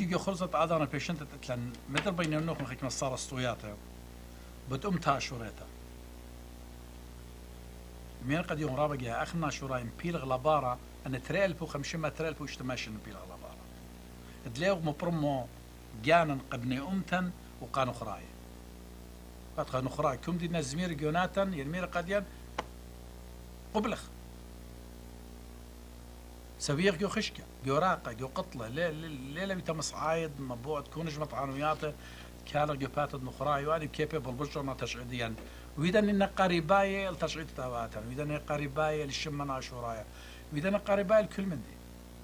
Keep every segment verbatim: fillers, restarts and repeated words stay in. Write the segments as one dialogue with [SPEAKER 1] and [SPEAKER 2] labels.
[SPEAKER 1] جو خلصت عادنا بيشنت تتلن مدر بين النوخ مخيك مصار الصوياته بتقوم تا شوريتا مين قد يوم رابق يا أخنا شورايم بيلغ لبارا أن تريل بو خمشما تريل بو اشتماشن بيلغ لبارا دليغ مبرمو جانا قبني أمتن وقانو خراي قد قانو خراي كم دي نزمير جوناتن يرمير قديان قبلخ سويق جو خشكة جو راقة جو قطلة ليه ليه ليه بيتمس عايد مبوع تكونش مطعنوياته كان جو باتد نخراي واني كيبي بالبشرنا تشعيديا وإذا إن قريباية التشعيد تبعاتنا وإذا إن قريباية للشمنا عاشورايا وإذا إن قريباية الكل من دي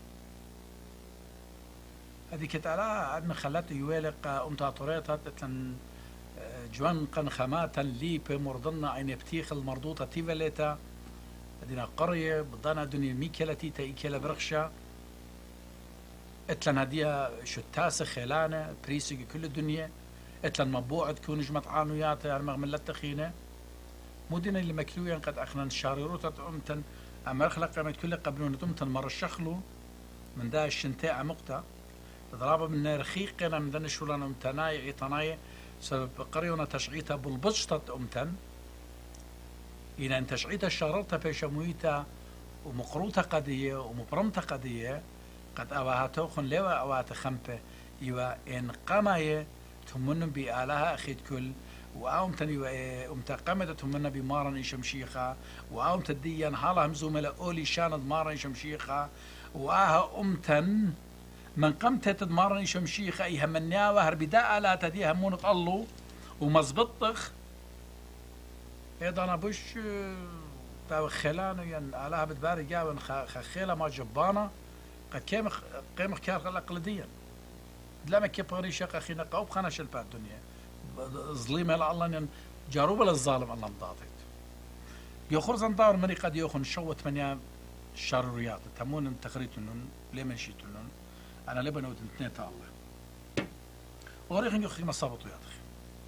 [SPEAKER 1] هذه كتالا عندنا خلات يوالق أمتا طريطة تتلن جوان قن خماتا لي بمرضنا عين بتيخ المرضوطة تيفاليتا هذينا قرية بدانا دنيا ميكلا تيتا إيكلا برخشة اتلن هديها شتاسة خلانة بريسي كل الدنيا اتلن مبوعد كون جمت عانويات يعني لا تخينه مدن اللي مكلوين قد اخنا شاريروتا امتن اما اخلق قامت كل قبلون امتن مر الشخلو من دا الشنتاء مقتا ضرابه من رخيقنا من ذن شولان امتناي عطناي سبب قريونا تشعيتها بالبجطة امتن إن ان تشعيتها شاررتها بيشمويتا ومقروطة قضية ومبرمتة قضية قد اواها خن لوا اواها خمبة ايوا ان قمايه تمنن بآلها أخيد كل وأوم تني أمتا قمدت تمنن بمارن إشمشيخة وأوم تديا حالها مزوملة أولي شاند مارن إشمشيخة وآها أمتن من قمت تدمارن إشمشيخة إيها منياوة هربداء لا تديها مونة الله ومزبطخ إيضا أنا بوش تاو خلانو ين آلها بتباري جاون خخيلة ما جبانا قد كيمخ قيمخ كار الأقلديا لما كيبغي شق أخي نقاوب خنا شلبات الدنيا ظليمة الله إن جاروب للظالم الله مضاطت يخرج انطار مني قد يخن شوت منيا شروريات تمون تخريتنون لمن شيتنون أنا لبنا وتنتنيت الله وريخن يخي مصابطو يا أخي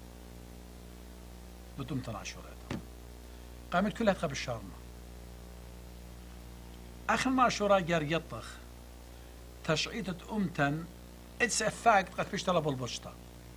[SPEAKER 1] بدون تناشورات قامت كلها تقبل الشارنا آخر ما شورا جار يطخ تشعيطة أمتن It's a fact قد بيشتغل بالبشطة.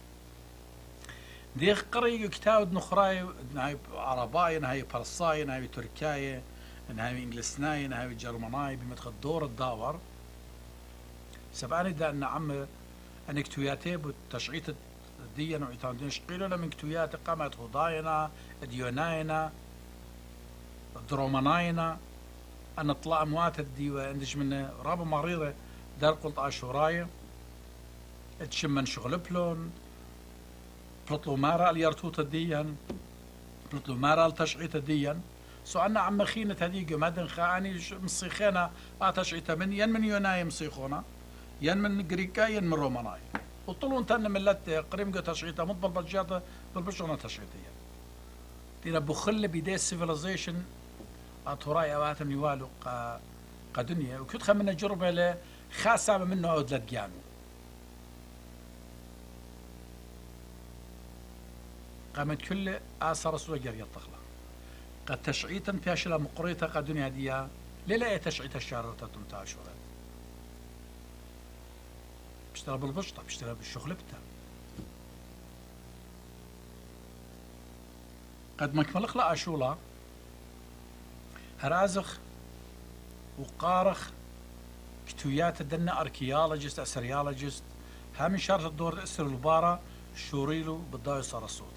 [SPEAKER 1] دي قرية كتاود نخراي نهاي عرباي نهاي برصاي نهاي تركاي نهاي انجلسناي نهاي جرمناي بمدخل دور الداور. سبعاني دا ان عم ان كتوياتي بتشعيط دينا وعيتان دين شقيلونا من كتوياتي قامت هضاينا ديوناينا درومناينا ان طلع اموات الديوة اندج من رابع مريضة دار قلت عاشوراي تشمن شغل بلون بلطلو مارا اليرتوت ديا بلطلو مارا التشعيت ديا سو عنا عم خينة هذيك مدن خاني مصيخينا تشعيتها من ين من يوناي مصيخونا ين من جريكا ين من روماناي وطلو انت من ملت قريم تشعيتها مضبل بالجاطة بالبشرنا تشعيتيا دينا بخل بداية السيفيلايزيشن اتوراي اواتم يوالو قدنيا وكنت خمنا جربة ل خاصة منه او ثلاث جانو قامت كل آثار سوجر يطخلا قد تشعيتا فاشلة مقريتا قد دنيا ديا للا تشعيت الشارطة تمتاشورة بيشترى بالبشطة بيشترى بالشغل بتا قد مكملخ لا أشولا هرازخ وقارخ كتويات الدنا أركيولوجيست أسريولوجيست هم شارة الدور أسر البارة شوريلو بالضايو صار الصوت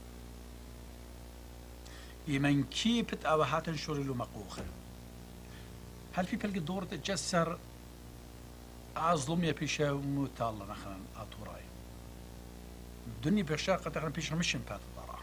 [SPEAKER 1] يمن كيبت أوهات شوريلو مقوخة هل في بلقي دور تجسر أظلم يا بيشا موتالا مثلا أطوراي الدنيا بيشا قد تخلنا بيشا مشين بات الضراح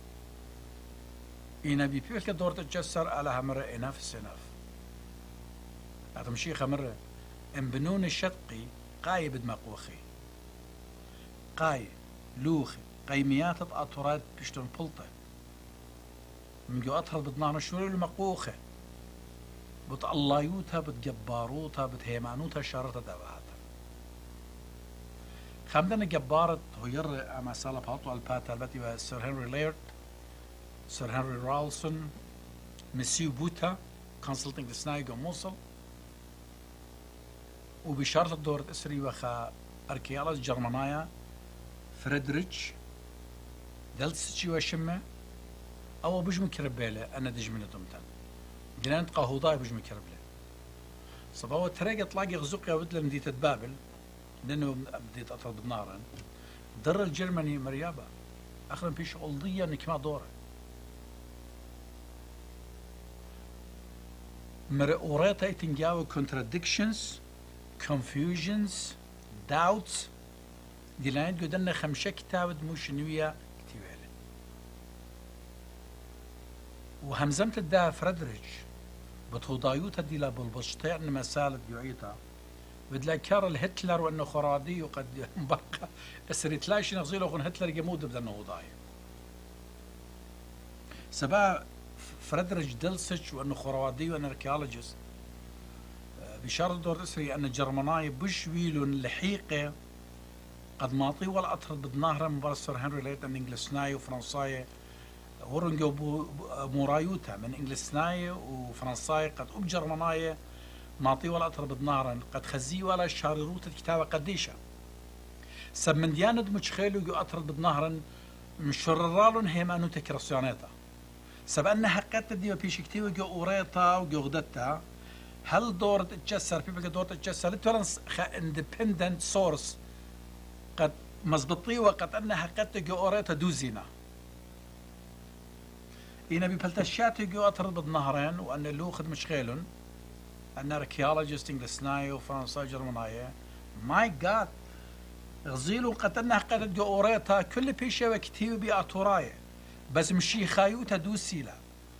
[SPEAKER 1] إنا بي بلقي دور تجسر على مرة إناف سناف أتمشي خمرة إن بنون الشدقي قايب مقوخي قاي لوخي قيميات أطورات بيشتون بلطة من جو أطهر بدنانا شوري المقوخة بت اللهيوتها بتجباروتها بتهيمانوتها شارتها دواعتها خمدنا جبارت هير أما سالة بحطوا الباتا التي سير هنري ليرد سير هنري رالسون مسيو بوتا كونسلتنج دسنايجو موصل وبشارة دورة إسري وخا أركيالوس جرمانايا فريدريتش دلسجي وشمة أو بجم كربالة أنا دج من دمتن دينانت قهوضاي بجم كربالة صباوة تريق تلاقي غزوقيا ودلم دي تتبابل لأنه بديت أطرد بنارا در الجرماني مريابا أخرا بيش أولضية نكما دورة مر أوريتا يتنجاو contradictions confusions doubts ديلاند قدنا خمسة كتاب موش نوية كتيبالي وهمزمت الدا فريدريتش بتوضايوتا ديلا بالبشطيع مسالة يعيطا بدلا كارل هتلر وانه خرادي وقد بقى اسريتلاش نغزيلو خون هتلر يمود بدنا وضاي سبا فريدريتش دلسش وانه خرادي وانه اركيولوجيست بشارة دور اسري ان الجرماناي بش ويلون لحيقه قد ماطي ولا أطرد بدناهرة مبرسر هنري ليت أن إنجلسناي وفرنساي ورنجو مورايوتا من إنجلسناي وفرنساي قد أب جرماناي ماطي ولا أطرد بدناهرة قد خزي ولا شارروت الكتابة قديشة سب من دياند متشخيلو جو أطرد بدناهرة مشررالون هيمانو تكرسيونيتا سب أنها قد ديما بيش كتيو جو أوريتا وجو غدتا هل دورة تجسر بيبقى دورة تجسر لتورنس independent source قد مزبطي وقد أنها قد تجو أوريتا دوزينا إنا ببلتشات يجو أطرد بالنهرين وأن اللو خد مشغيلون أن أركيولوجيست إنجلسناي وفرنساي جرماناي ماي جاد غزيلو قد أنها قد تجو أوريتا كل بيشة وكتيو بأطوراي بس مشي خايوتا دوسيلا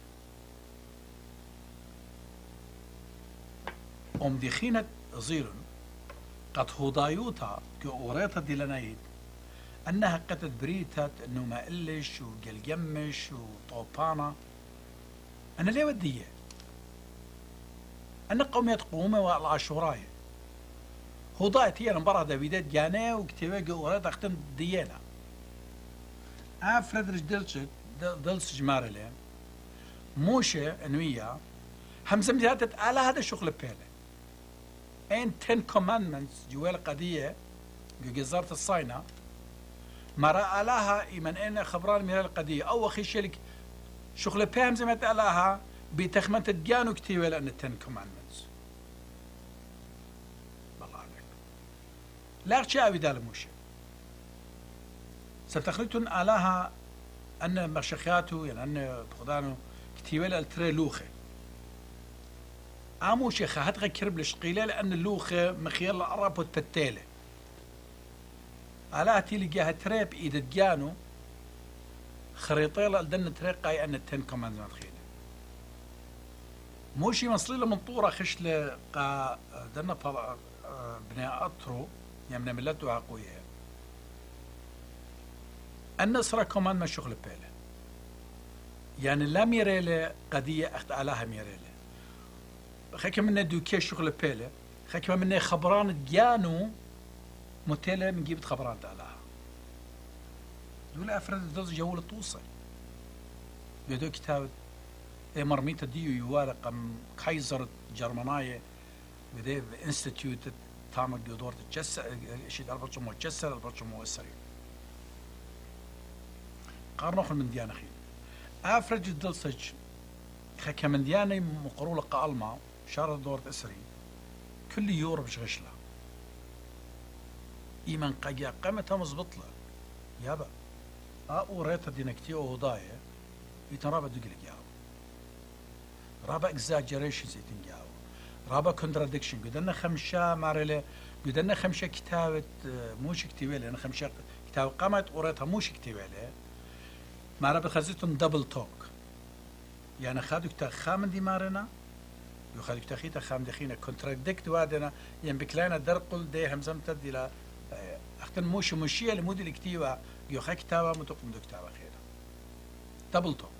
[SPEAKER 1] أم دخينة غزيلون قد هضايوتا كأوريتا ديلانايد أنها قد بريتت أنه ما إلش وقلقمش وطوبانا أنا ليه وديه أن قومية قومة والعاشوراي هضايت هي المباراة دافيدات جانا وكتبه كأوريتا اختم ديانا آه فريدريش دلسج دلسج مارلي موشة أنوية همزم زيادة على هذا شغل بيلي ان ten commandments جوال قضية جزارة الصينة مرا ألاها إيمان إن خبران من القضية أو أخي شلك شغل بهم زي ما تألاها بتخمنت الجانو كتير لأن ten commandments بالله عليك لا شيء بدال موشي ستخلتون ألاها أن مشخياته يعني أن بخدانه كتير التري لوخه عمو شيخة هتغي كرب لشقيلة لأن اللوخة مخيال العرب والتتالة على تيلي جاها تريب إيد الجانو خريطيلة لدن تريقاي أن التن كمان زمان خيلة موشي مصليلة من طورة خشلة قا دنا بني أطرو يمنا ملته عقوية النصرة كمان ما شغل بيلة يعني لا ميريلة قضية أخت علىها ميريلة خاكم منا دوكي شغل بيلة خاكم منا خبران جانو متلا من جيبت خبران تاعها دول افراد دوز جول توصل يدو كتاب مرميتا ديو يوالق ام كايزر جرماناية بدي انستيتيوت تعمل دور تجسر شيء البرشم مجسر البرشم مؤثر قارنوخ من ديانا خيل افرج دلسج خاكم من ديانا مقرولة قالما شارة دور اسري كل يورو بشغشله إيمان قاقيا قامتها مزبطلة يابا أو ريتا دينكتي أو هضايا يترابا دقلق ياو رابا exaggeration زيتن ياو رابا contradiction قدنا خمشة مارلي قدنا خمشة كتابة موش كتابة أنا خمشة كتابة قامت وريتها موش كتابة مارا بخزيتهم دبل توك يعني خادو كتا خامن دي مارنا يخادو كتا خيتا خام دخينا contradict وادنا يعني بكلانا درقل دي همزمتا دي لا اختن موش مشيه لمودي الكتيبه يوخا كتابه متقم دو كتابه خير دبل توك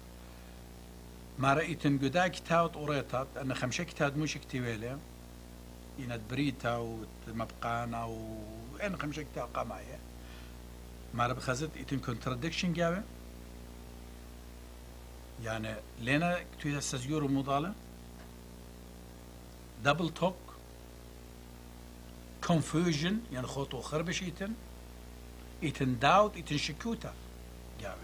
[SPEAKER 1] ما رأيتن قدا كتابة أوريتات أن خمسة كتاب موش كتيبه إن بريتا ومبقانا وإن خمسة كتاب قاماية ما رأي بخزت إتن contradiction جاوه يعني لنا كتوية استزيور ومضالة دبل توك confusion يعني خوتو خربش إيتن إيتن doubt إيتن شكوتا جاوه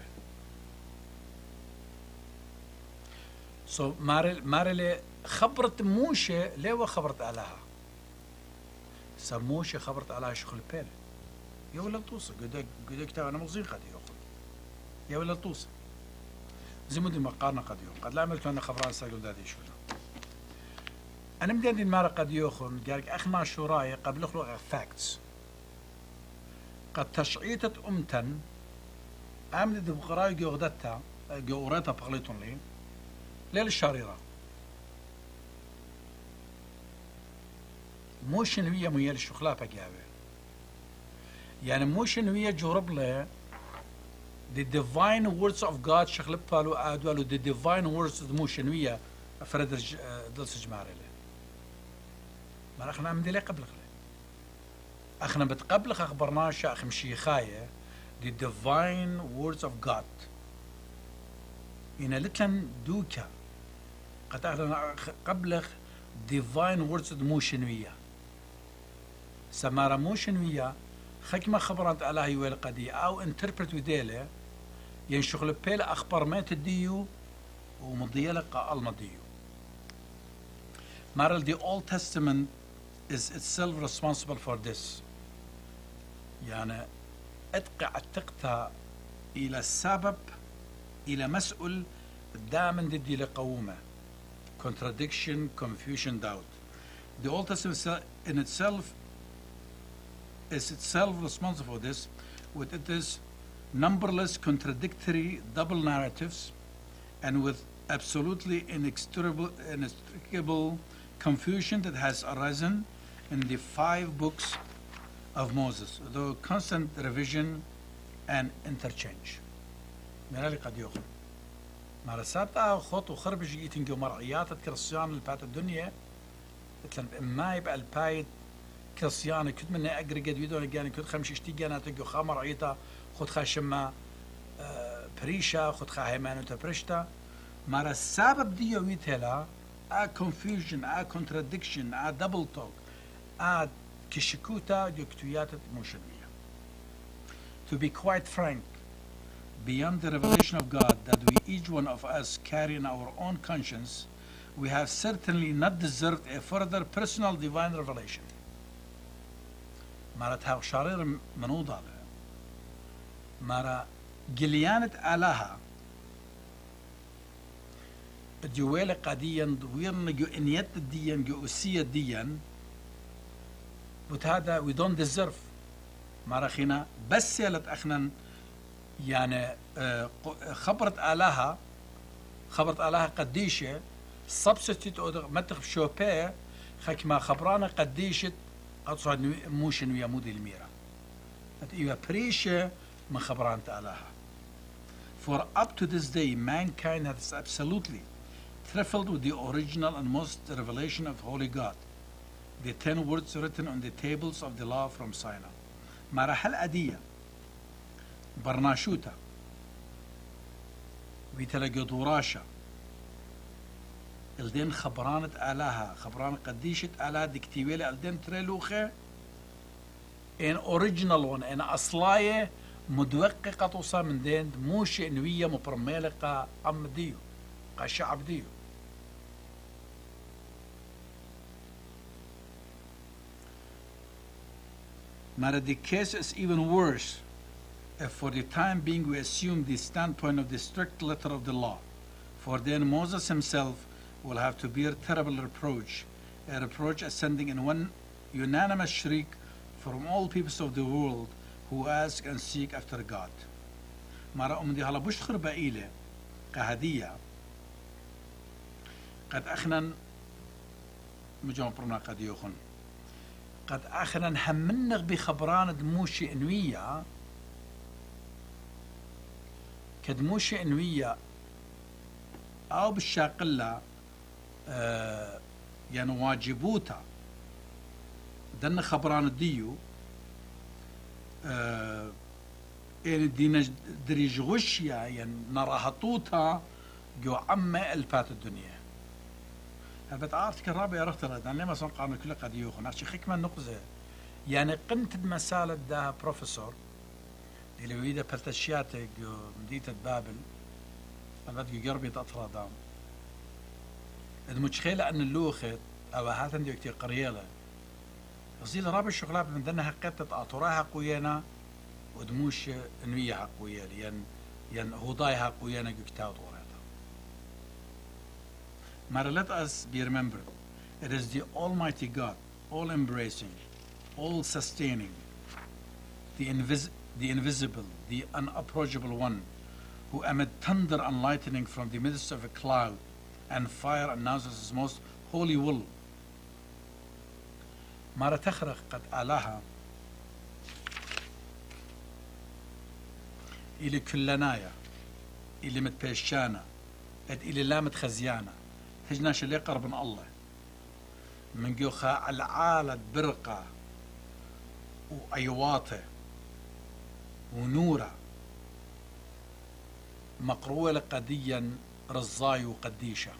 [SPEAKER 1] so مارل مارل خبرت موشة ليه خبرت علىها سموشة خبرت علىها شغل بيل يا ولا توصل قد قد كتاب أنا مغزين قد يأخذ يا ولا توصل زي مدي مقارنة قد يوم قد لا عملت أنا خبران ساقل دادي شو أنا بدي أدي المارة قد يوخن قالك أخنا شو رأي قبل أخلق فاكتس قد تشعيتت أمتن أمد دبقراي جوغدتها جوريتها بغليتون لي ليل الشريرة موش هي ميال الشخلافة جابه يعني موش هي جرب له the divine words of God شغلب بالو أدوالو the divine words موش هي فرد دلس جماري له ما اخنا عمدي لي قبلك اخنا بتقبلك اخبرنا شاخ مشيخايه the divine words of God إن لتن دوكا قد اخنا قبلك divine words موشنويه سمارة موشنويه خكمة خبرت على هي القضية او انتربرت وديله ينشغل بيلا اخبار ما تديو ومضيلك المضيو مارل the Old Testament is itself responsible for this يعني اتقع التقطة إلى السبب إلى مسؤول دائما ضد لقومة contradiction, confusion, doubt. The Old Testament in itself is itself responsible for this with its numberless contradictory double narratives and with absolutely inextricable, inextricable confusion that has arisen in the five books of Moses, though constant revision and interchange. مالي قد يوخن مارساتا خط وخربج يتنجو مرعيات كريستيان البات الدنيا مثلا ما يبقى البايت كريستيان كنت من اجري قد يدون جاني كنت خمش اشتي جانا تجو خامر عيتا خد خاشما بريشا خد خا هيمانو تبرشتا مارا السبب ديو يتلا a confusion, a contradiction, a double talk, a kishikuta yuktuyatat moshaniya. To be quite frank, beyond the revelation of God that we each one of us carry in our own conscience, we have certainly not deserved a further personal divine revelation. مارا تهاو شارير منوضة مارا جليانة آلاها جوالة قاديا ويرنا جو انيت ديا جو اسية ديا but هذا we don't deserve مارا خينا بس يلت اخنا يعني خبرت آلاها خبرت آلاها قديشة substitute او متخف شوبيه خك ما خبرانا قديشة أتصعد موشن ويا مودي الميرا إيوه بريشة من خبران آلاها. For up to this day mankind has absolutely trifled with the original and most revelation of Holy God, the ten words written on the tables of the law from Sinai. مراحل أدية برناشوتا بيتلقى دوراشا الدين خبرانة آلاها خبران قديشة آلاها دكتيويلة الدين تريلوخة إن أوريجينال ون إن أصلاية مدوققة توصى من دين موشي إنوية مبرميلقة أم ديو قا شعب ديو Mara, the case is even worse if for the time being we assume the standpoint of the strict letter of the law, for then Moses himself will have to bear terrible reproach, a reproach ascending in one unanimous shriek from all peoples of the world who ask and seek after God. Mara أمدي هلا بشخر بقيلة كهدية قد أخنا مجمع برنا قد يوخن قد أخنا همنغ بخبران دموشي إنوية كدموشي إنوية أو بالشاقلة آه يعني واجبوتا دن خبران الديو آه يعني دينا دريج غشيا يعني نراهطوتا جو عمة الفات الدنيا هل بتعرف كرابي عرفت لها دان لما سنقارن كل قد يوخن عشان خكمة نقزة يعني قنت مسالة ده بروفيسور اللي ويدا بلتشياتك مدينة بابل التي قربت أطرادام المشكلة أن اللوخت أو هاتن دي كتير قريلة غزيل راب الشغلات من ذنها قطت أطراها قوينا ودموش نويها قوية ين ين هودايها قوينا كتاو طوريتا. Mara, let us be remembered, it is the Almighty God, all embracing, all sustaining, the, invis the invisible, the unapproachable one, who amid thunder and lightning from the midst of a cloud and fire announces his most holy will. Mara تخرق قد آلاها إلي كلنايا إلي متبيشانا إد إلي لامت خزيانا هجناش اللي قرب من الله من جوخا العالة برقة وأيواته ونورة مقروة لقديا رزاي وقديشة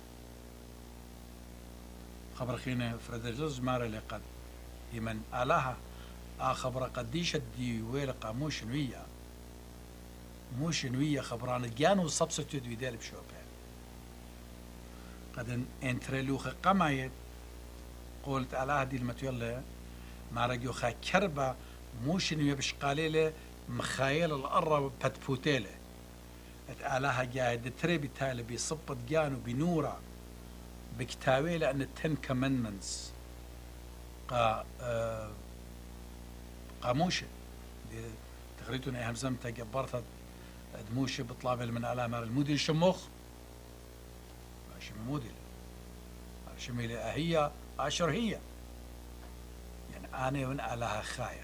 [SPEAKER 1] خبر خينا فردجز مارا لقد يمن آلها آخبر قديشة دي ويلقى موش نوية موش نوية خبران جانو سبستيوت ويدال بشوبه قد انترلوخ قمايت قلت آلها دي المتولى مارا جوخا كربة موش نوية بشقاليلة مخايل الأرى بتبوتيلة آلها جاهد تري بالتالي بيصبت جانو بنورة بكتاوي لأن التن كوماندمنتس قا آه قاموشة تقريتون أهم زمتها جبرتها دموشة بطلاب من آلها الموديل شموخ ماشي موديل شميلة هي عشر هي يعني أنا من آلها خايا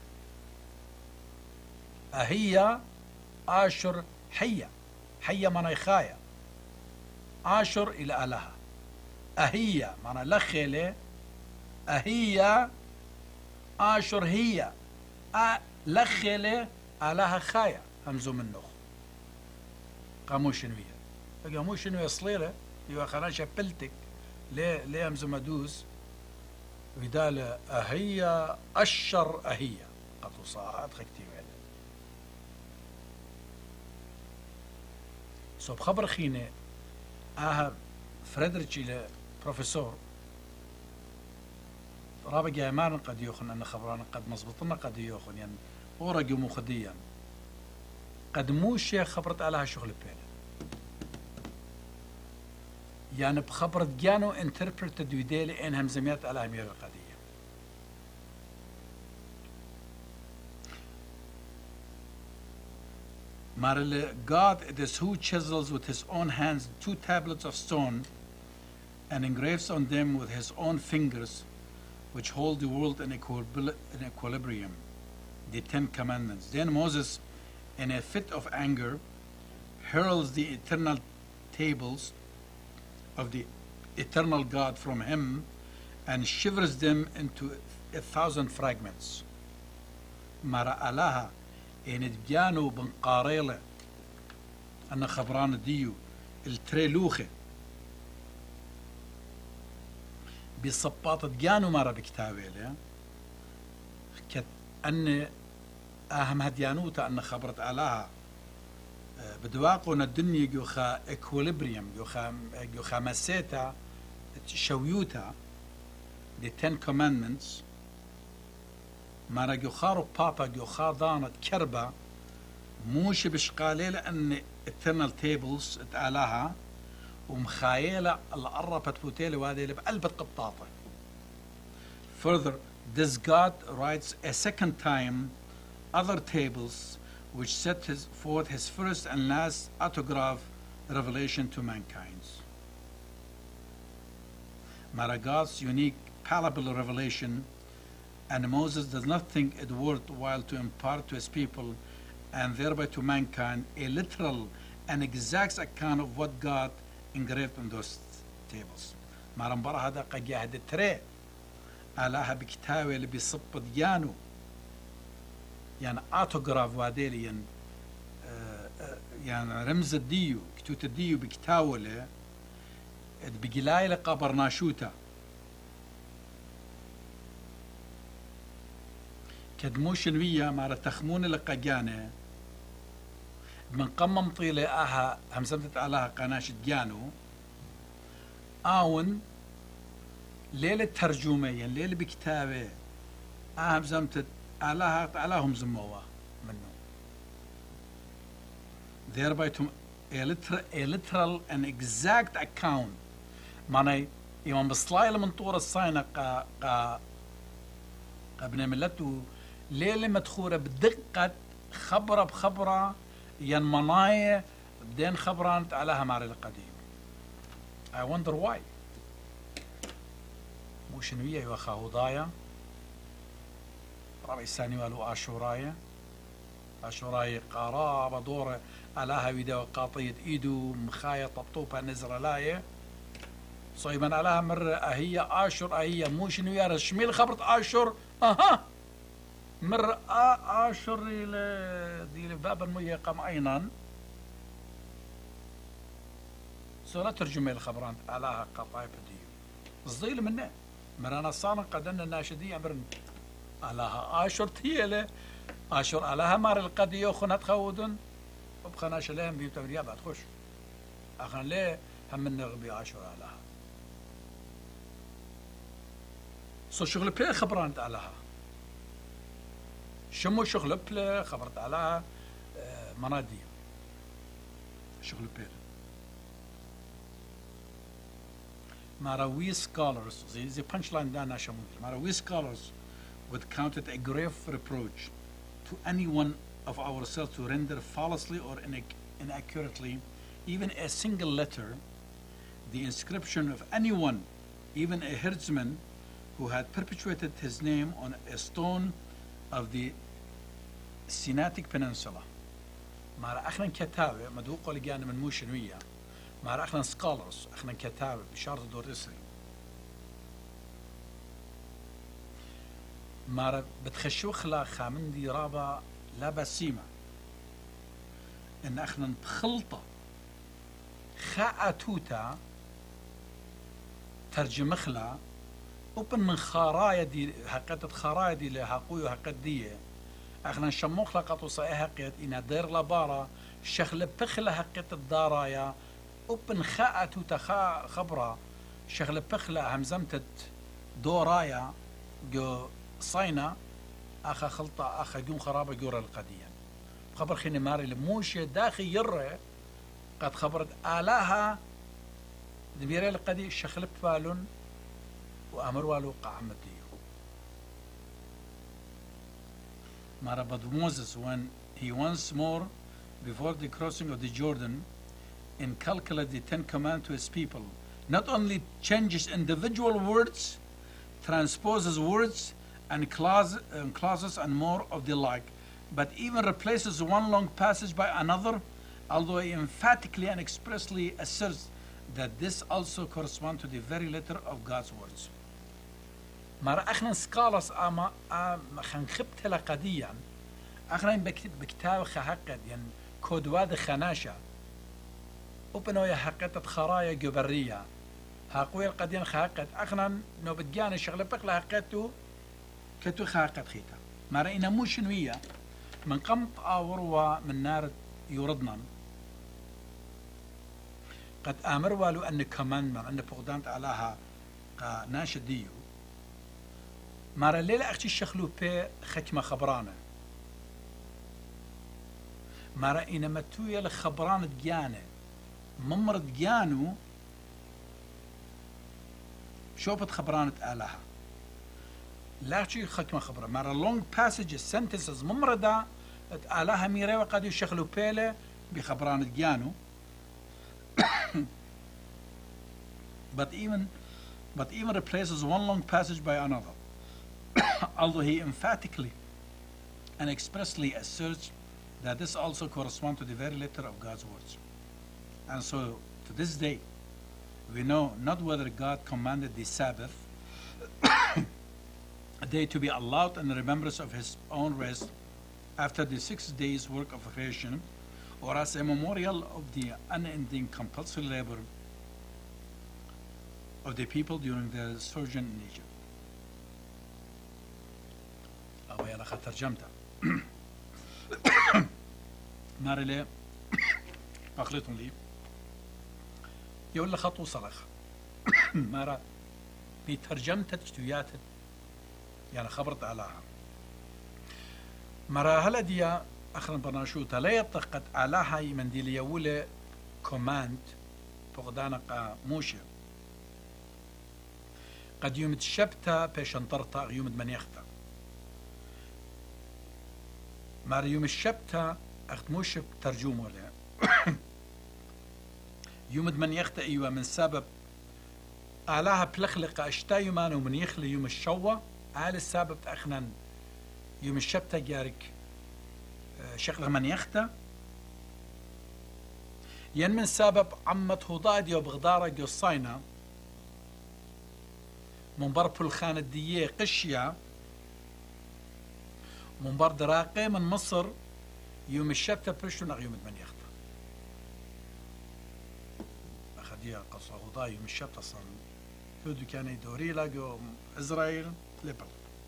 [SPEAKER 1] أهي عشر حية حية معنى خايا عشر إلى آلها أهي معنى لخيلة أهي عشر هي أ لخيلة آلها خايا همزو منه قاموش نوية قاموش نوية صليلة يوا خراشة بلتك ليه ليه همزو مدوس ودال أهي أشر أهي قطو صاعات خكتي وعلا سو بخبر خينة آها فريدريتش إلى بروفيسور رابق يامان قد يوخن أن خبران قد مزبطنا قد يوخن يعني ورقي مخديا قد موشي خبرت عليها شغل بينا يعني بخبرت جانو انتربرتد ويدالي إنهم زميات عليها ميغا قدية Marille, God it is who chisels with his own hands two tablets of stone and engraves on them with his own fingers, which hold the world in, equil in equilibrium, the Ten Commandments. Then Moses, in a fit of anger, hurls the eternal tables of the eternal God from him and shivers them into a thousand fragments. Mara alaha in Djano ben Qarele أن خبران ديو التريلوخة بصباط ديانو مرة بكتاويلة كت أن أهم هديانوتا أن خبرت علىها بدواقونا الدنيا جوخا إكوليبريم جوخا جوخا مسيتا شويوتا the Ten Commandments مرة جوخارو بابا جوخا دانت كربة موش بشقالي لأن eternal tables اتعلاها ومخايلة القربت بوتيلة وهذه اللي بقلبت قطاطة. Further, this God writes a second time other tables which set his, forth his first and last autograph revelation to mankind. Mara God's unique palpable revelation, and Moses does not think it worthwhile to impart to his people and thereby to mankind a literal and exact account of what God engraved on those tables. Marambara hada qajahad tre alaha biktawe اللي بيصب ديانو يعني autograph واديلي يعني يعني رمز الديو كتوت الديو بكتاوله بقلايل قبرناشوتا كدموش الوية مع تخمون لقجانة من قمم طيلة آها همزمت علىها قناش ديانو آون ليلة ترجمة يعني ليلة بكتابة آها همزمت علىها علىهم زموها منه thereby to a literal, a literal and exact account معنى يوم بصلايل من طور الصينة قا قا قبل ملته ليلة مدخورة بدقة خبرة بخبرة ين مناية بدين خبرانت علىها ماري القديم I wonder why مو شنوية يوخا هضايا ربع الثاني والو آشورايا آشورايا قرابة دورة علىها ويدا وقاطية إيدو مخايا طبطوبة نزرلاية صيبا علىها مرة أهي آشور أهي مو شنوية رشميل خبرت آشور أها مرة آشور دي باب المية قام أيضا سولا ترجمة الخبران علىها قطايب ديو الظيل منه مرانا صانا قدنا الناشدية عبرن علىها آشور تيلة آشور علىها مار القديو خنات خودن وبخناش لهم بيوتا بريا بعد خوش أخن ليه هم من نغبي آشور علىها سو شغل بيه خبرانت علىها شمو شغل بيه خبرت علىها منادي شغل بيه مارا we scholars the, the punchline دانا شمو مارا we scholars would count it a grave reproach to any one of ourselves to render falsely or inaccurately even a single letter the inscription of anyone even a herdsman who had perpetuated his name on a stone of the Sinaitic Peninsula. مارا اخنا كتابة مدوقة لقيانا من موشنوية مارا اخنا سكولرز اخنا كتابة بشارة دور اسري مارا بتخشو خلا خامن دي رابا لا بسيمة ان اخنا بخلطة خاءتوتا ترجم خلا وبن من خرايا دي حقيقة خرايا دي لحقوي وحقيقة دي اخنا شموخ لقطو صايها حقيقة انا دير لبارا شغل بخلا حقيقة الدارايا وبن خاءتو تخا خبرة شغل بخلا همزمتت دورايا جو صينا اخا خلطة اخا جون خرابة جورا القديم خبر خيني ماري لموشي داخي يره قد خبرت آلاها دميري القديم شغل بفالون وأمر والو قعمت ديو مارا but Moses when he once more before the crossing of the Jordan inculcated the Ten Commandments to his people not only changes individual words transposes words and, clause, and clauses and more of the like but even replaces one long passage by another although he emphatically and expressly asserts that this also corresponds to the very letter of God's words. مارا اخنا سكالس اما ام خن خبت لقديا اخنا بكتاب خحقد يعني كودواد خناشة وبنويا حقت خرايا جبرية هاقوي القديم خحقد اخنا نو بتجاني شغله بقلا حقتو كتو خحقد خيتا مارا انا مو شنوية من قمط اوروا من نار يوردنا قد امر والو ان كمان من ان فقدانت علىها ناشد ديو مارا ليلة اختي الشخلو بي ختمة خبرانة مارا اينما تويا لخبرانة ديانة ممر ديانو شوفت خبرانة آلها لا اختي ختمة خبرانة مارا long passages sentences ممر دا آلها ميرا وقد يشخلو بيلة بخبرانة ديانو but even but even replaces one long passage by another although he emphatically and expressly asserts that this also corresponds to the very letter of God's words. And so, to this day, we know not whether God commanded the Sabbath, a day to be allowed in remembrance of his own rest after the six days' work of creation, or as a memorial of the unending compulsory labor of the people during their sojourn in Egypt. أنا خا ترجمتها ماري لي أخلطهم لي يقول لي خطو صرخ مارا بترجمتها تشتويات يعني خبرت علىها مرا هلا دي أخرن برناشوتا لا يطقت علىها من دي ليولي كوماند فقدانق موشي قد يوم تشبتا بيشنطرتا يوم من يختا مار يوم الشبتا أخت موشي ترجمه له يوم من يختا ايوه من سبب علىها بلخلقة اشتا يومان ومن يخلي يوم الشوة على السبب اخنن يوم الشبتا جارك شغلة من يختا ين من سبب عمت هضادي وبغدارة قصينا من بربو الخان الدية قشية من بر دراقي من مصر يوم الشبتا برشتو نغ يوم من يختا أخديها قصة هضاي يوم الشبتا صن هدو كان يدوري لاقو إسرائيل لبل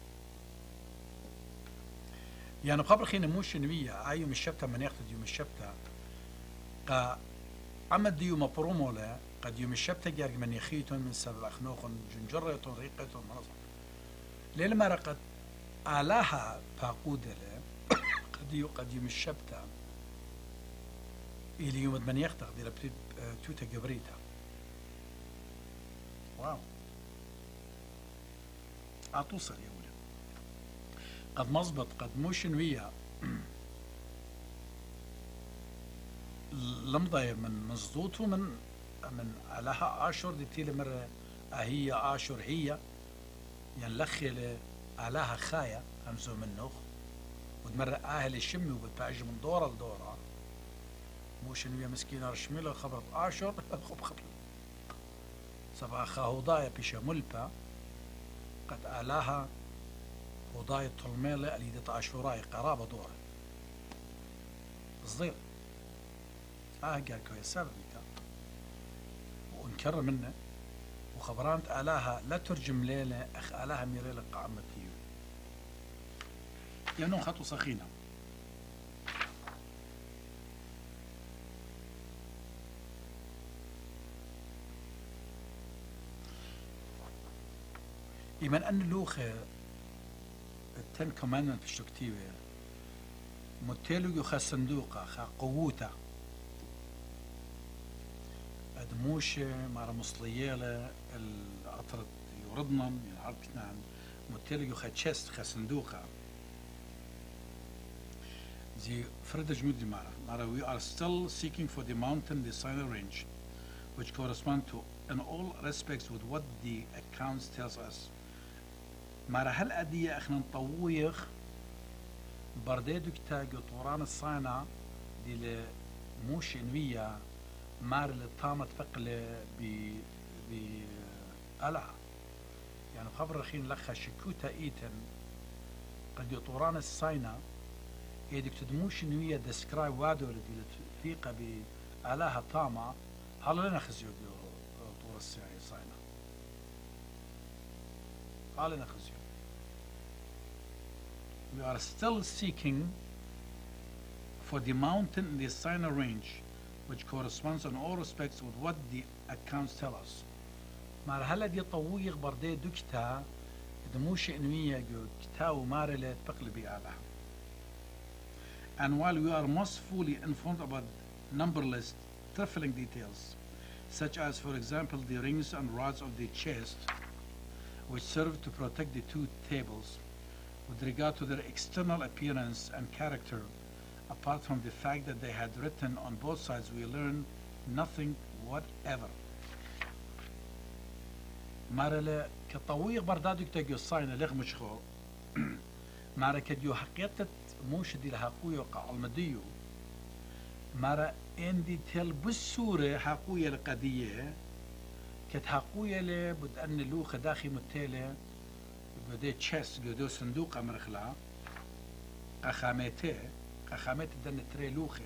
[SPEAKER 1] يعني قبل خينا موش نبيا يوم الشبتا من يختا يوم الشبتا قا عمد ديو مبرومولا قد يوم الشبتا جارق من يخيتون من سبب أخنوخن جنجريتون ريقيتون منظم ليل ما رقت آلاها باقودة قد يو قد يوم الشبتا إلي يوم من يختا دي لبتيت توتا جبريتا واو أتوصل يا ولد قد مزبط قد موشن ويا لمضاير من مزدوط من من علىها آشور دي تيلي مرة هي آشور هي ينلخي علىها خايا همزو من نوخ ودمرة أهل الشمي وبتبعج من دورة لدورة موشن ويا مسكينة رشميلة خبرت آشور خب خبر سبع خاهوضايا بيشا ملبا قد آلاها وضايا طلميلة اللي دي عاشوراي قرابة دورة صغير آه قال كوي السبب ميكا ونكرر منه وخبرانت آلاها لا ترجم ليلة أخ آلاها ميريلة قعمة تيو ينون خطو سخينة إيمان أن اللوخة التن كوماندمنت في الشكتيوة متلو يخا صندوقة خا قووتا ادموش مارا مصليالة العطرة يوردنا من عربتنا متلو يخا تشست خا صندوقة زي فرد جمود مارا مارا we are still seeking for the mountain designer range which correspond to in all respects with what the accounts tells us مارا هل أدية اخنا نطويخ برديدو كتاقو طوران الصانع دي لموش انوية مار اللي طامت فقلة ب ب ألعى يعني خبر رخين لخا شكوتا ايتن قد يطوران الصانع يدك تدموش انوية دسكراي وادو اللي فيقة بألاها طامة هلا لنا خزيو طور الساعي صانع هلا لنا خزيو we are still seeking for the mountain in the Sinai range, which corresponds in all respects with what the accounts tell us. مرحلة دي طويق بردي دكتا دموش انوية جو كتا ومارلة بقلبي على. And while we are most fully informed about numberless trifling details, such as for example the rings and rods of the chest, which serve to protect the two tables, with regard to their external appearance and character, apart from the fact that they had written on both sides, we learn nothing whatever. مارلا كطويق بردادك تجو الصاينة لغ مشخو مارا كديو حقيقة موش دي لحقوية وقع المديو مارا اندي تل بالسورة حقوية القضية كت حقوية لي بد أن لوخ داخي متالة قدي تشيس قدو صندوق مرخلا قخامته قخامته دن تري لوخه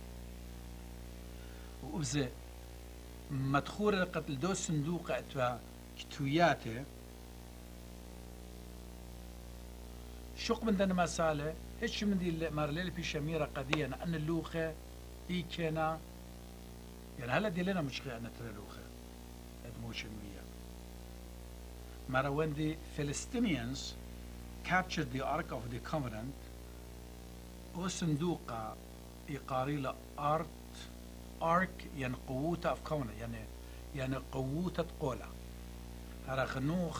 [SPEAKER 1] وبزي مدخور قتل دو صندوق اتوا كتوياته شوق من دنا مسالة هيش من دي مارليل في شميرة قضية أن اللوخة إي كنا يعني هلا دي لنا مش غير أن ترى لوخة ادموشن ويا مارا when the Palestinians captured the Ark of the Covenant وصندوق إقاريلا أرت أرك يعني قوته of Covenant يعني يعني قوته قولة هرا خنوخ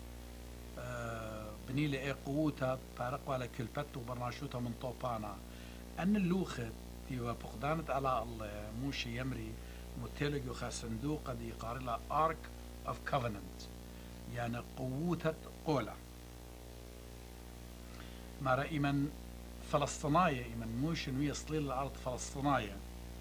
[SPEAKER 1] آه بني لي ايه قوته فارقوا على كلبت وبرناشوتها من طوبانا أن اللوخة تيوا بقدانت على الله موشي يمري متلقوا خا صندوق دي إقاريلا أرك of Covenant يعني قوته قولة مارا إيمن فلسطينية إيمن موش إنه يصلي الأرض فلسطينية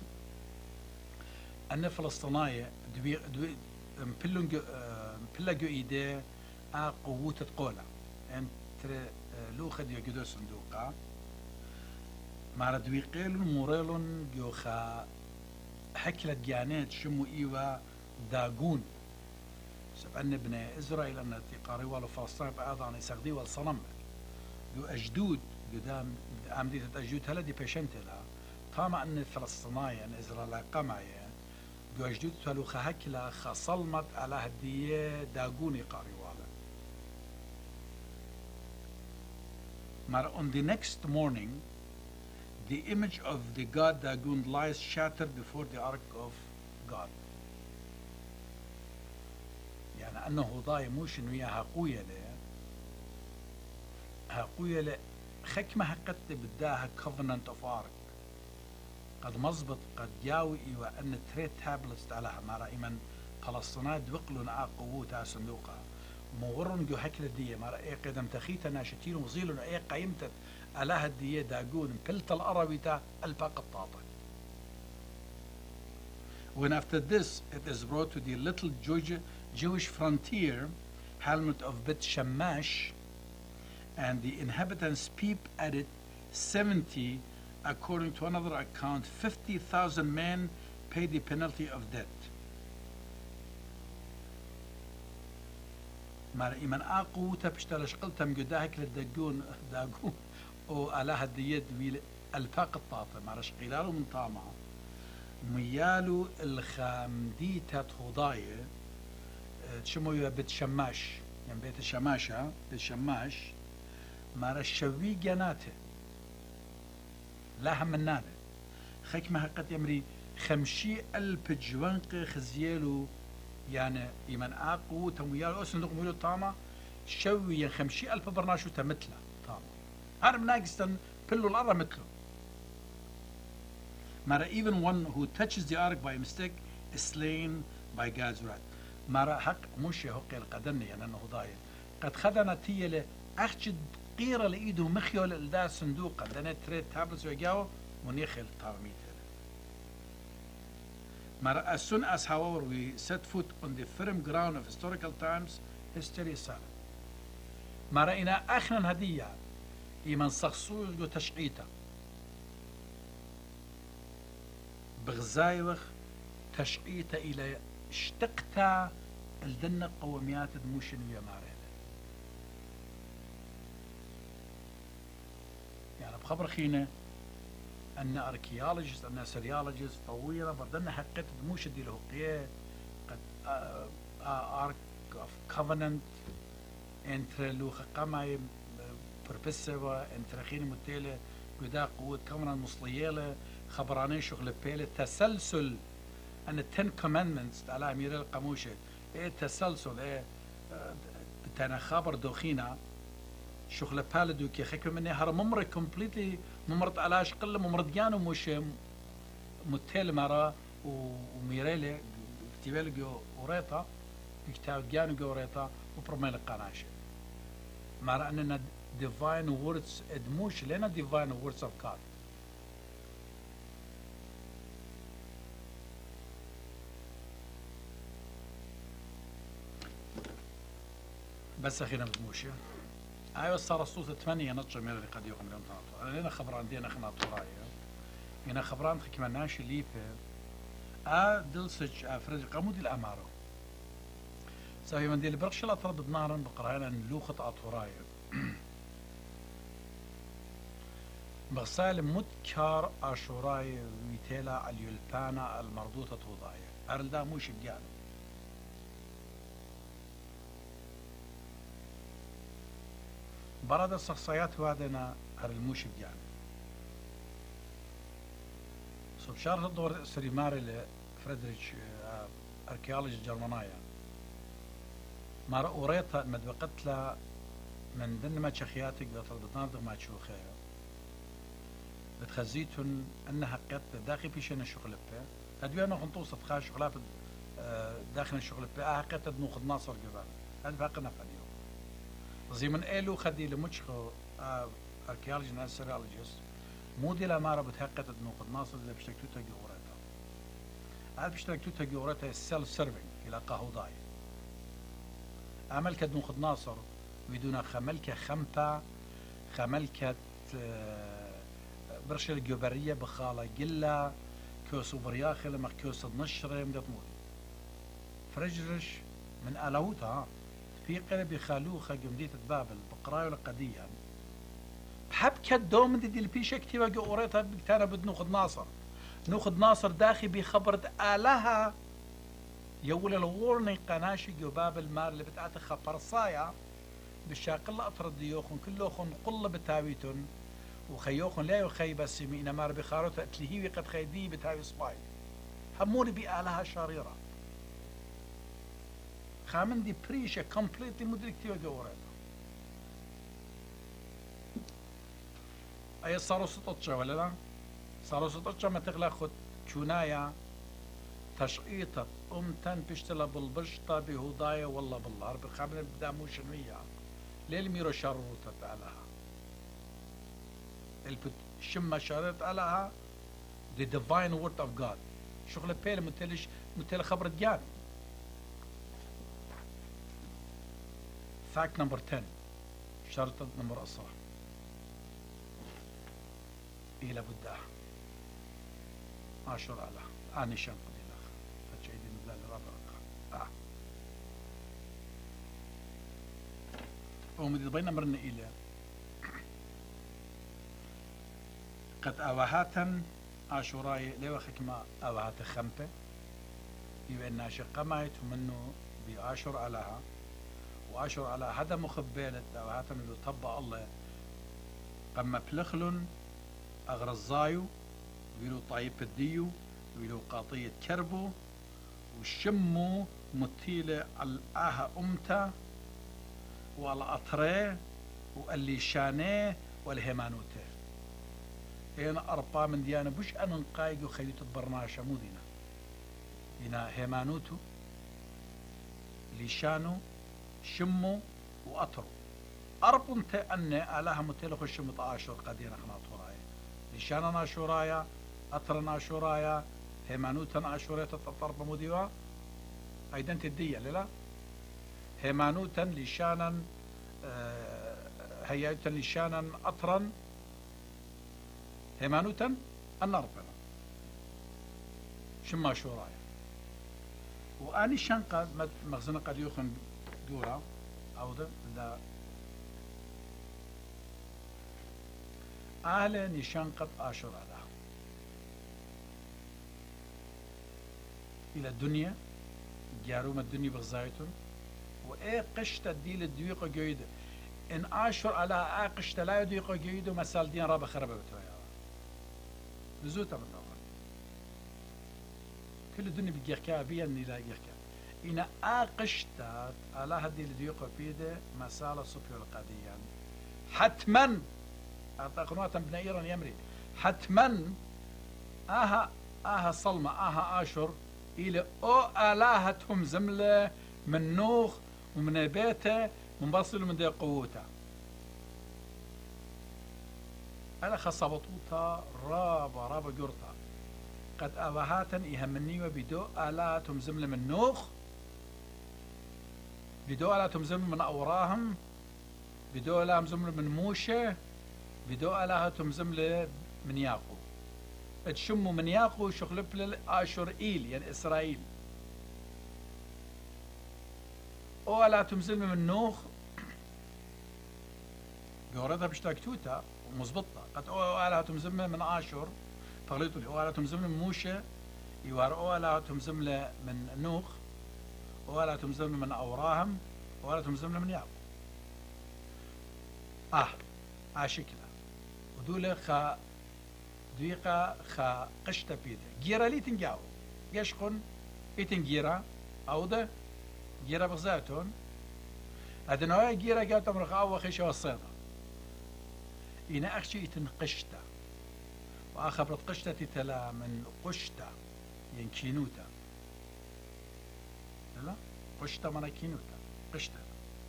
[SPEAKER 1] أن فلسطينية دوي دوي مبلون مبلجو إيديه آ قوة قولة أنت لو خد يجدو صندوقة مع دوي قيلون موريلون جوخا حكلة جانات شمو إيوا داغون سبعن بني إسرائيل أن تقاري والو فلسطين بأيضا يسغدي والصنم جو أجدود قدام عمدية أجدود هلا دي بيشنت لها طامع أن الفلسطينية أن إسرائيل قمعية جو أجدود تلو خهكلا خصلمت على هدية داغوني قاري والا مر on the next morning the image of the god Dagon lies shattered before the ark of God يعني أنه ضاي موش إنه ياها قوية له ها قوية له خكمة حقت بداها covenant of ark قد مزبط قد جاوي وأن تريد تابلتس علىها مع رأيمن فلسطينات بقلون آ قوتها صندوقها مغرن جو هكلا دي مع رأي قدم تخيتا ناشتين وزيلون أي قيمتت علىها الدية داقون بلت الأرابيتا الباق الطاطا. When after this it is brought to the little Jewish frontier hamlet of Bet Shamash and the inhabitants peep at it seventy according to another account fifty thousand men pay the penalty of death. مع إيمان أقوته بشترش قلتها مقداهك للدقون داقون أو على هدية ويل الفاق الطاطة مع رشقيلالو من طامعه ميالو الخامديتة هضاية تشمو بيت شماش يعني بيت الشماشة بيت شماش مع الشوي جناته لا هم منانه خيك ما قد يمري خمشي ألف جوانق خزيالو يعني يمن آقو تمويالو صندوق مولو طامة شوي يعني خمشي ألف برناشو تمثله طامة هذا مناقصة بلو الأرض مثله مارا even one who touches the ark by mistake is slain by God's wrath مارا حق موشي هقي القدني يعني أنه ضايل قد خذنا تيلة أخجد قيرة لإيده مخيول لدا صندوقا دانا تريد تابلس ويجاو ونيخل طارميته مارا as soon as however we set foot on the firm ground of historical times history is silent مارا إنا أخنا هدية إيمان صخصوص جو تشقيته بغزايوخ تشقيته إلى اشتقتا الدنة قوميات دموشن ويا ماريلا يعني بخبر خينا أن أركيولوجيست أن سيريولوجيست طويلة بردنا حقيقة دموش دي الهقية قد أرك أوف كوفننت انتر لوخ قماي بربسوا انتر خينا متيلة قدا قوة كوفننت مصليالة خبراني شغل بيلة تسلسل أن التن كوماندمنتس على أمير القموشة إيه تسلسل إيه بتانا خبر دوخينا شغل بالدو كي خيكم مني هر ممر كومبليتلي ممرت علاش قل ممرت جانو مش متيل مرا وميريلي فتيبل جو وريطا كتاب جانو جو وريطا وبرميل القناشة مع أننا divine words ادموش لنا divine words of God بس أخينا بدموشة أيوة صار الصوت ثمانية نتشر مير اللي قد يوم اليوم تناطر أنا لنا خبران دينا خنا طورايا هنا خبران خي كمان ناشي ليبة آ دلسج أفرج قمود الأمارو سوي من دي البرقش لا ترد بنهرن بقرانا لوخة أطورايا بغسال متكار اشوراي ويتيلا اليلبانا المردوطة توضايا ارلدا موش بجانو برد الشخصيات وادنا هرلموش بجانو سو بشارة الدور سريماري لفريدريش اركيولوجي جرمانايا مار اوريتا مدبقتلا من دن ما تشخياتك بتناردغ ما تشوخيها بتخزيتن انها قد داخل في شن الشغل بها هدويا نخن توصف خا شغلات داخل الشغل بها قد ناخذ ناصر جبال هذا باقنا في اليوم زي من ايلو خدي لمشخو اركيولوجي ناسيرولوجيست مودي لا مارا بتحقق ناخذ ناصر اللي بشتكتوتا جورتا هذا بشتكتوتا جورتا السيلف سيرفينج الى قهوضاي عمل كد ناخذ ناصر بدون خملكة خمبة خملكة برشة الجبرية بخالة جلة كوسو برياخة لما كوسو نشرة مدت مودي فرجرش من ألاوتها في قلب خالوخة جمدية بابل بقرايو القدية بحب كدوم دي البيشة كتيبة جوريتها بكتانا بد ناخذ ناصر ناخذ ناصر داخل بخبرة آلها يولي الورني قناشي جو بابل مار اللي بتاعت خبر صايا بالشاقل أطرد ديوخن كلوخن قل بتاويتن وخيوخن لا يخي بس مين مار بخاروت أتلهي قد خيدي بتاوي صباي هموني بآلها شريرة خامن دي بريشة كومبليتلي مدركتي وجوريتا أي صاروا ستطشة ولا لا؟ صاروا ستطشة ما تغلق خد شونايا تشقيطة أمتن بشتلا بالبشطة بهدايا والله بالله بخامن بداموش المية ليل ميرو شروطة علىها البت شمة شرط علىها the divine word of God شغل بيل متلش متل خبر جان fact number ten شرط نمبر أصلا إلى بدها عشر على أني شان قديلا فتشيدي نبلال رابع آه ومدي بين مرنا إلى قد أوهاتا عاشوراي لو خكما أوهات خمبة يبقى شقة مايت منه بأشر علىها وأشر على هذا مخبالة أوهاتا اللي طبع الله قم بلخلن أغرزايو ويلو طيب الديو ويلو قاطية كربو وشمو مطيلة على آها أمتا والأطري والليشاني والهيمانوتي هنا أربعة من ديانا بش أنا نقايق وخيوت البرناشة مو دينا هنا هيمانوتو ليشانو شمو وأطرو أرب انت أن ألاها متلخ الشمو طاشر قدينا خناطورايا ليشانا ناشورايا أطر ناشورايا هيمانوتا ناشورايا تطرب موديوا أيضا تدية لا هيمانوتا لشانا آه هياتا لشانا أطرا هيمانوتا النربنا شما شورايا وأني شنقة مخزنة قد يخن دورا عودة لا أهلا نشنقة أشور على إلى الدنيا جاروم الدنيا بغزايتون وإيه قشت الديل الدويقة جيدة إن أشور على أقشت لا يدويقة جيدة مسال دين رابع خربة بتوعي نزوتا من الله كل الدنيا بيجيكا بيا إني لا يجيكا إن أقشتات على هدي الدويقة بيدة مسال الصبي والقادية حتما أعتقنوها بنيرا يمري حتما آها آها صلمة آها آشر إلى أو آلهتهم زملة من نوخ ومن بيته من بصل من دي قوته ألا خصبطوتا رابا رابا جرتا قد أبهاتا يهمني وبدو آلهتهم زملة من نوخ بدو آلهتهم زملة من أوراهم بدو آلهتهم زملة من موشة بدو آلهتهم زملة من ياقو تشموا من ياقو شغلب للآشور إيل يعني إسرائيل أو آلهتهم زملة من نوخ جوردها بشتاكتوتا ومزبطة قد أو آلهتهم زملة من آشور فغلطوا لي أو آلهتهم زملة من موشى يوار أو آلهتهم زملة من نوخ أو آلهتهم زملة من أوراهم أو آلهتهم زملة من يعقوب آه عاشكلا ودول خا دويقا خا قشتا بيدا جيرا لي تنجاو يشقن إتن جيرا أو ده جيرا بغزاتون هذا نوع جيرا جاتا مرخا أو خيشة والصيدة إنا أخشي إتن قشتا وأخبرت قشتا تتلا من قشتا ين كينوتا لا قشتا من كينوتا قشتا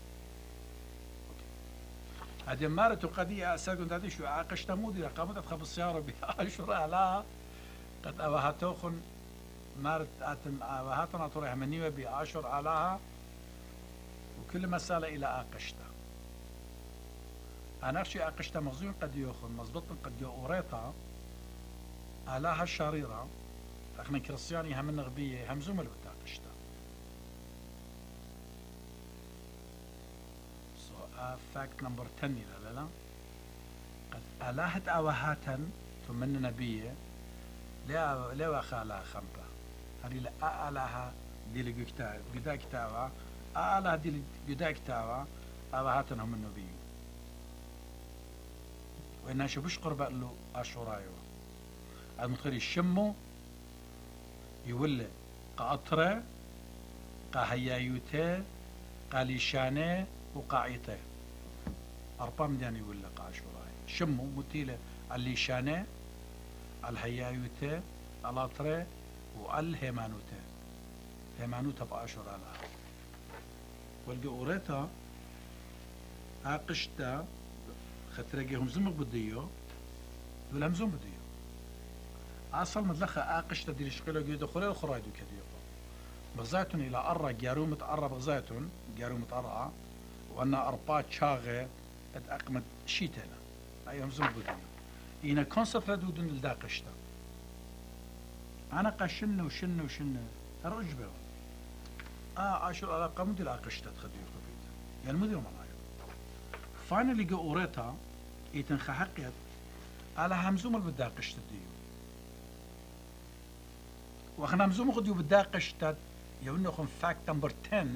[SPEAKER 1] هذه مارة قضية أساقون هذه شو قشتا مودي قامت أدخل السيارة بأشهر أعلاها قد أوهاتوخن مارت أتن أوهاتنا طريح منيوة بأشهر أعلاها وكل مسألة إلى أقشتا أنا أخشي أقشتا مغزون قد يوخن مزبط قد يوريتا أعلاها الشريرة احنا كريستياني هم النغبية هم زمل بتاع قشتا so uh, fact number ten لا لا قد ألاهت أوهاتا ثم النبية لا لا وخالها خمبة هذه لا ألاها دي لجكتا جدا كتاوا ألاها دي جدا كتاوا أوهاتا هم النبي وإنها شبش قرب له أشورايو المتخيل الشمو يولي قاطرة قهيايوته قاليشانه وقاعيته أربعة مديان يولي قاشوراي شمو متيلة الليشانه الهيايوته الأطرة والهيمانوته هيمانوته بأشور لها والقوريتا عاقشتا خترقيهم زمق بديو دول همزون بديو أصل مدلخة عاقشتا دي لشقلو جيدو خلال الخرايدو كديو بغزايتون إلى أرى جارومة أرى بغزايتون جارومة أرى وأن أربات شاغة أقمت شيتنا أي همزون بديو إينا كونسبت ردودن لداقشتا أنا قاشن وشن وشن أرجبه آه عاشر على قمد العقشتا تخديو قبيت يعني مدير ملايو فاينالي جو أوريتا إيتن خحقيت على همزوم البداقشتا ديو وخنا همزوم خديو بداقشتا يونخم فاكت نمبر عشرة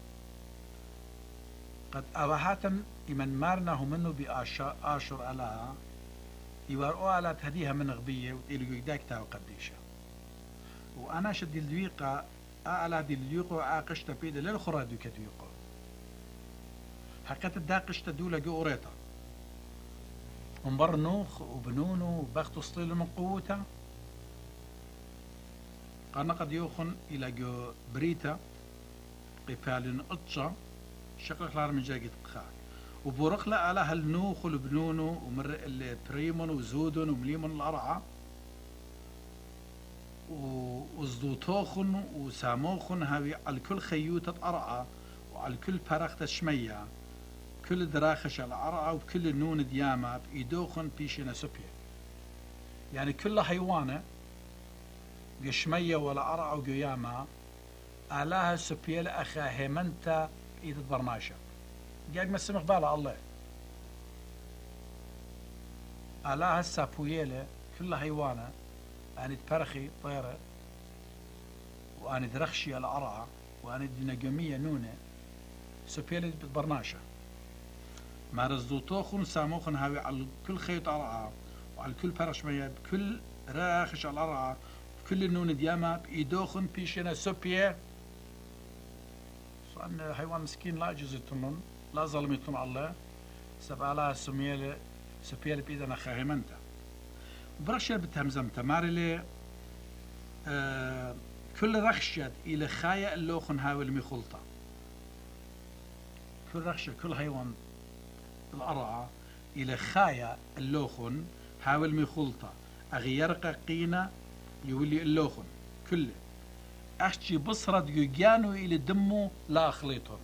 [SPEAKER 1] قد أواهاتا إمن مارناه منه بآشر علىها يوارقوا على تهديها من غبية وتقيلوا يداك تاو قديشة وأنا شد الدويقة أعلى دي الدويقة وعاقشتا بيدا للخرا دوكا دويقة حقيقة الداقشتا دولة جو أوريتا ومبر نوخ وبنونو وبختو سطيل من قوتا قانا قد يوخن إلى جو بريتا قفالين أطشا شكل خلال من جاقيت قخاك وبورق لا على هالنوخ والبنونو ومر البريمون وزودون ومليمون الأرعى وزدوتوخن وساموخن هاوي على كل خيوطة أرعى وعلى كل فرخة شمية كل دراخش على أرعى وكل نون ديامة بإيدوخن بيشنا سبيا يعني كل حيوانة بشمية ولا أرعى وقيامة آلاها سبيا لأخا هيمنتا إيد البرماشة قاعد مسمخ بالا الله آلاها السابويلة كل حيوانة أنا تبرخي طيرة وأنا درخشي على أرعى وأنا ديناجمية نونة سبيلة بالبرناشة ما رزدوتوخن ساموخن هاوي على كل خيط أرعى وعلى كل برشمية بكل راخش على الأرعى بكل نون دياما بإيدوخن بيشنا سبيا فأن حيوان مسكين لا جزيتنن لا ظلمتن الله سبع لها سميلة سبيلة بإيدنا خاهمنتا برشة بتهمزمتا مارلي آه كل رخشة إلى خايا اللوخن هاوي المخلطة كل رخشة كل حيوان الأرعى إلى خايا اللوخن هاوي المخلطة أغيرق قينا يولي اللوخن كله أحكي بصرة يجانو إلى دمو لا أخليطهم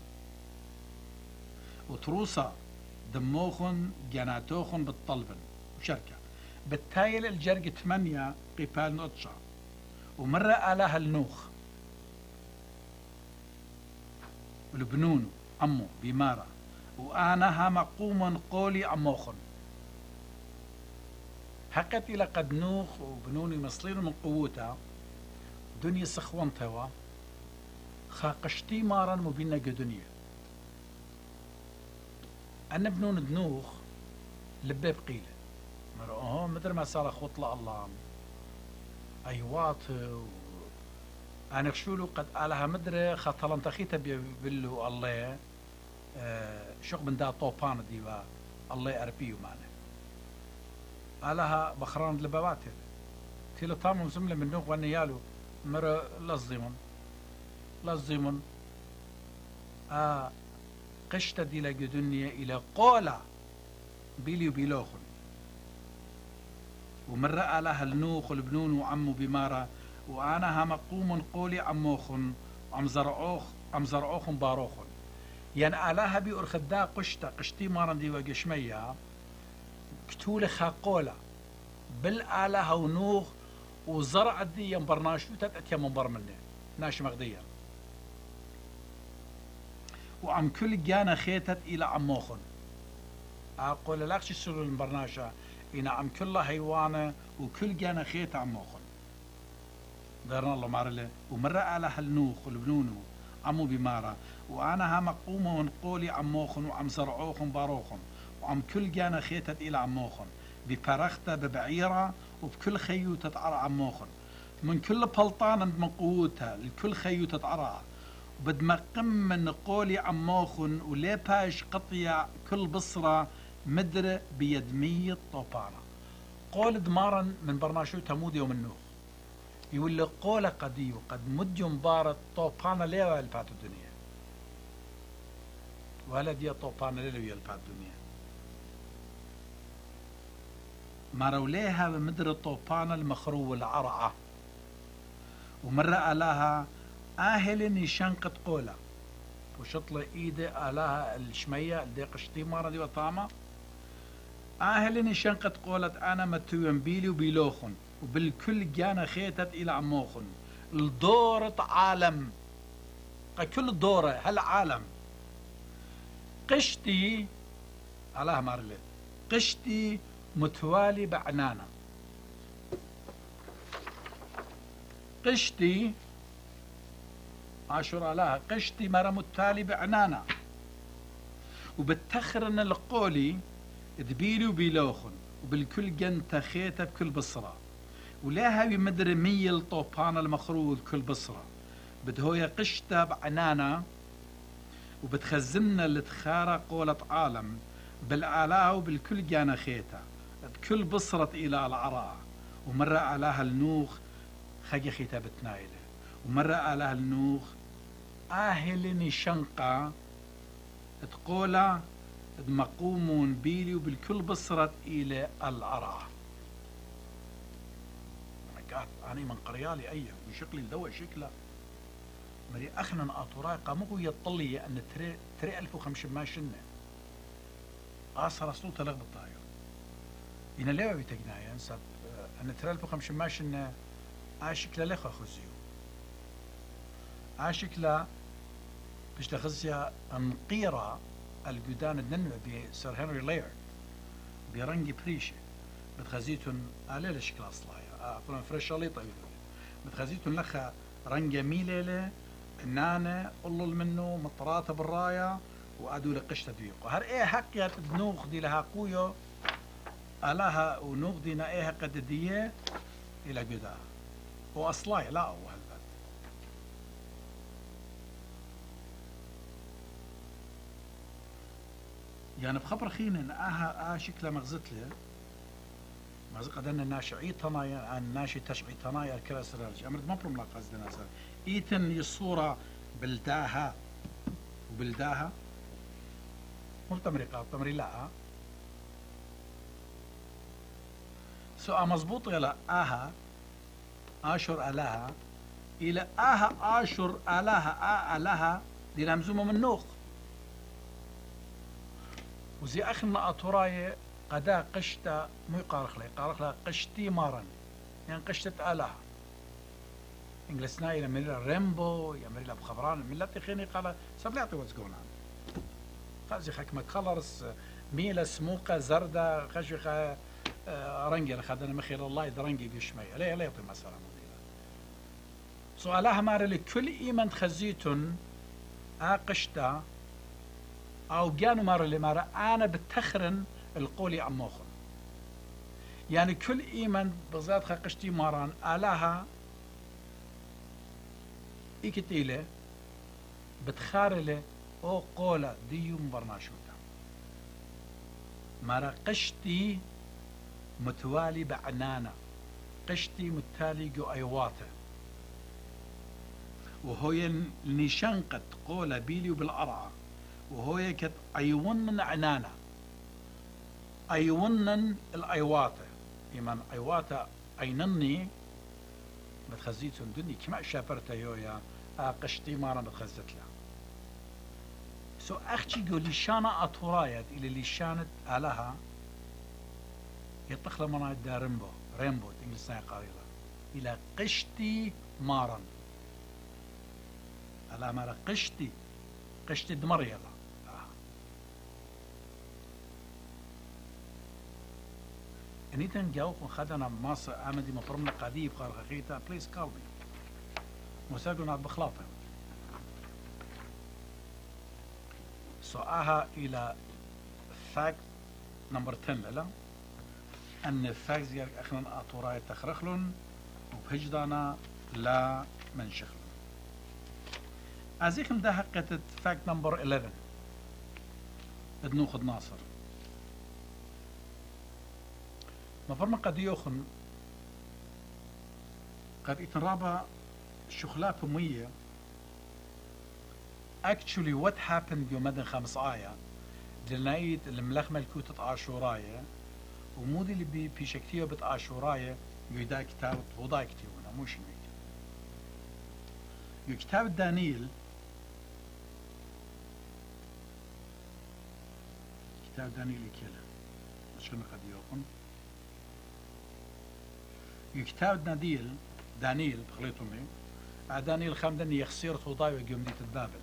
[SPEAKER 1] وتروسا دموخن جاناتوخن بالطلبن وشركة بالتايل الجرق ثمانية قبال نطشة ومرة آلاها النوخ والبنون عمو بمارة وأناها مقوما قولي عموخن حقت إلى قد نوخ وبنوني مصلين من قوتها دنيا سخوانتها خاقشتي مارا مبينة دنيا أنا بنون دنوخ لباب قيلة مرأوهم مدر ما صار خطلة الله أيوات أنا خشولو قد قالها مدري خطلن تخيتا بيقولوا الله آه شوق من دا طوبان ديوا الله أربيو معنا قالها بخران لباباتي تيلو طامو مسملة من نوخ وانا يالو مرة لازيمون لازيمون آه قشتا دي لقي دنيا إلى قولا بيلي وبيلوخن ومرة قالها النوخ والبنون وعمو بمارة وأنا مقوم قولي عموخن وعم زرعوخ عم زرعوخن باروخن يعني قالها بيقول خدا قشتا قشتي مارن دي وقشمية كتولي خاقولا بالآلها ونوخ وزرع دي ينبرناشو تتأتيا منبر مني ناش مغديا وعم كل جانا خيتت إلى عموخن أقول لاكش السلو المبرناشة إن عم كلها هيوانة وكل جانا خيت عموخن دارنا الله مارله ومرة على هالنوخ والبنونو عمو بمارة وأنا ها مقومة ونقولي عموخن وعم زرعوخن باروخن وعم كل جانا خيتت إلى عموخن بفرختة ببعيرة وبكل خيو تتعرى عموخن من كل بلطانة من قوتها الكل خيو تتعرى وبد ما قم من قولي عموخن ولي باش قطيع كل بصرة مدرة بيدمية طوبانة قول دمارا من برناشو تمود يوم النوخ يقول لك قول قدي وقد مد مبارة طوبانة ليه الفات الدنيا ولا دي طوبانة ليه الفات الدنيا مروليها بمدر الطوبانة المخرو العرعة ومرة قالها آهل شنقة قولة وشطلة إيدي قالها الشمية اللي قشتي مرة دي وطعمة آهل شنقة قولة أنا متوين بيلي وبيلوخن وبالكل جانا خيتت إلى عموخن الدورة عالم كل الدورة هالعالم قشتي علىها مارلي قشتي متوالي بعنانة قشتي عاشور علىها قشتي مرة متالي بعنانة وبتخرن القولي دبيلي وبيلوخن وبالكل جنت خيتة بكل بصرة ولاها بمدري مية الطوبانة المخروض كل بصرة بدهويا قشتة بعنانة وبتخزمنا اللي تخارى قولة عالم بالآلاء وبالكل جانا خيتة بكل بصرة إلى العراء ومرة آلاها النوخ خجي خيتة بتنايلة ومرة آلاها النوخ آهلني شنقة تقولا مقومون بيلي وبالكل بصرة إلى العراء أنا من قريالي أيه وشكلي الدواء شكله مري أخنا أطراقة مو يطلي أن تري تري ألف وخمسمائة ماشنة آسر صوت لغبط طايو إن ليه بيتجنايا سب أن تري ألف وخمسمائة ماشنة عاشكلا لخا خزيو عاشكلا بيش تخزيا انقيرة الجدان الننوى بسير هنري ليرد برنجي بريشة بتخزيتون على شكل أصلايا أقولون فريش علي طيب بتخزيتون لخا رنجة ميليلة نانة قلل منه مطراته بالراية وأدو لقشتة ديوقو هر إيه حقيا تدنوخ دي لها قويو ألاها ونوخ دينا إيه قد ديه إلى قدا وأصلاي لا هو هالبات يعني بخبر خين إن آها آه شكله مغزت له مغزت قدرنا ناشعي طنايا عن ناشي تشعي طنايا الكراس الرجل أمرد ما برم لا قصدنا سر إيتن الصورة بلداها وبلداها مو تمريقات تمري لا سؤال مضبوط ولا آها آشر ألاها إلى آها آشر ألاها آ ألاها دي لمزومة من نوخ وزي أخنا أطراية قدا قشتا مو يقارخ لي يقارخ لها قشتي مارن يعني قشتة ألاها إنجلسنا إلى ميلا ريمبو يا ميلا بخبران ميلا تخيني قال سبليعطي واتس جون عن خازي خك مكخلرس ميلا سموقة زردة خشخة رنجي لخدنا مخير الله يدرنجي بيشمي لا لا يطي مثلا سؤالها مار لكل إيمان خزيتن آقشتا أو جانو مار اللي مار أنا بتخرن القولي عموخن يعني كل إيمان بزاد خاقشتي ماران آلاها إكتيلة بتخارلة أو قولة ديو مبرناشوتا مارا قشتي متوالي بعنانة قشتي متالي جو أيواته وهو نشنقت قولة بيلي وبالأرعى وهو كت أيونن عنانة أيونن الأيواته إيمان أيواته أينني بتخزيتون دني كما شابرتا يويا قشتي مارا بتخزت له سو أختي جو لشانة أطورايت إلى لشانة آلها يطخل منا دا ريمبو ريمبو إنجلسان قاريلا إلى قشتي مارا على مارا قشتي قشتي دمر يلا آه. انيتن جاوكم خدنا ماس عمدي مفرمنا قديب قال خيتا بليز كال مي مساقنا بخلاطه سؤالها إلى فاكت نمبر عشرة لا أن فاكت زيارك أخنا أطوراي تخرخلن وبهجدانا لا منشخلن أزيكم ده حقيقة فاكت نمبر إحدى عشر ادنوخد ناصر مفرما قد يوخن قد يتنرابا شخلاء بمية actually what happened يوم مدن خمس آية دلنايت الملخ ملكوتة عاشوراية ومودي اللي بي بيشكتيو بت عاشوراية يدا كتاب وضا كتيونا موش ميك يو كتاب دانيل كتاب دانيل كلا شنو قد يوقن يو كتاب دانيل دانيل بخليتومي دانيل خمدني يخسير وضاي ويقوم ديت بابل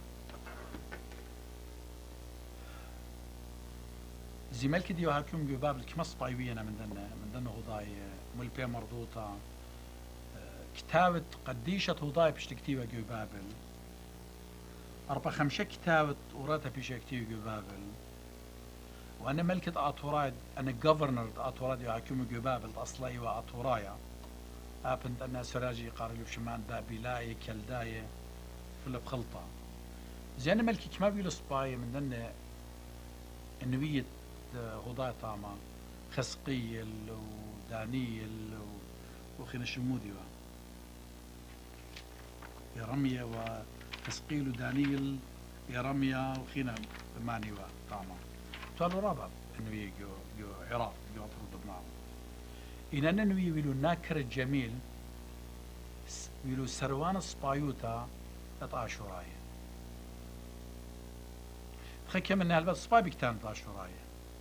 [SPEAKER 1] زمالك ديو هاكم جو بابل كما صبايوينا من دنا من دنا هضاي ملبي مرضوطة كتابة قديشة هضاي بشتكتيوة جو بابل أربع خمسة كتابة وراتها بشتكتيوة جو بابل وأنا ملكة أطوراي أنا جوفرنر أطوراي ديو هاكم جو بابل أصلي وأطورايا أبنت أنا سراجي قارلو بشمان بابلاي كلداية في بخلطة زي أنا ملكي كما بيلو صباي من دنا النوية هضاي طاما خسقيل ودانيل وخينا شمودي يا رمية وخسقيل ودانيل يا رمية وخينا ماني طاما تقالوا رابع النوية جو جو عراق جو أطرد بناهم إن النوية ويلو ناكر الجميل ويلو سروان سبايوتا اتعاشوراي خكي من هالبات سباي بكتان اتعاشوراي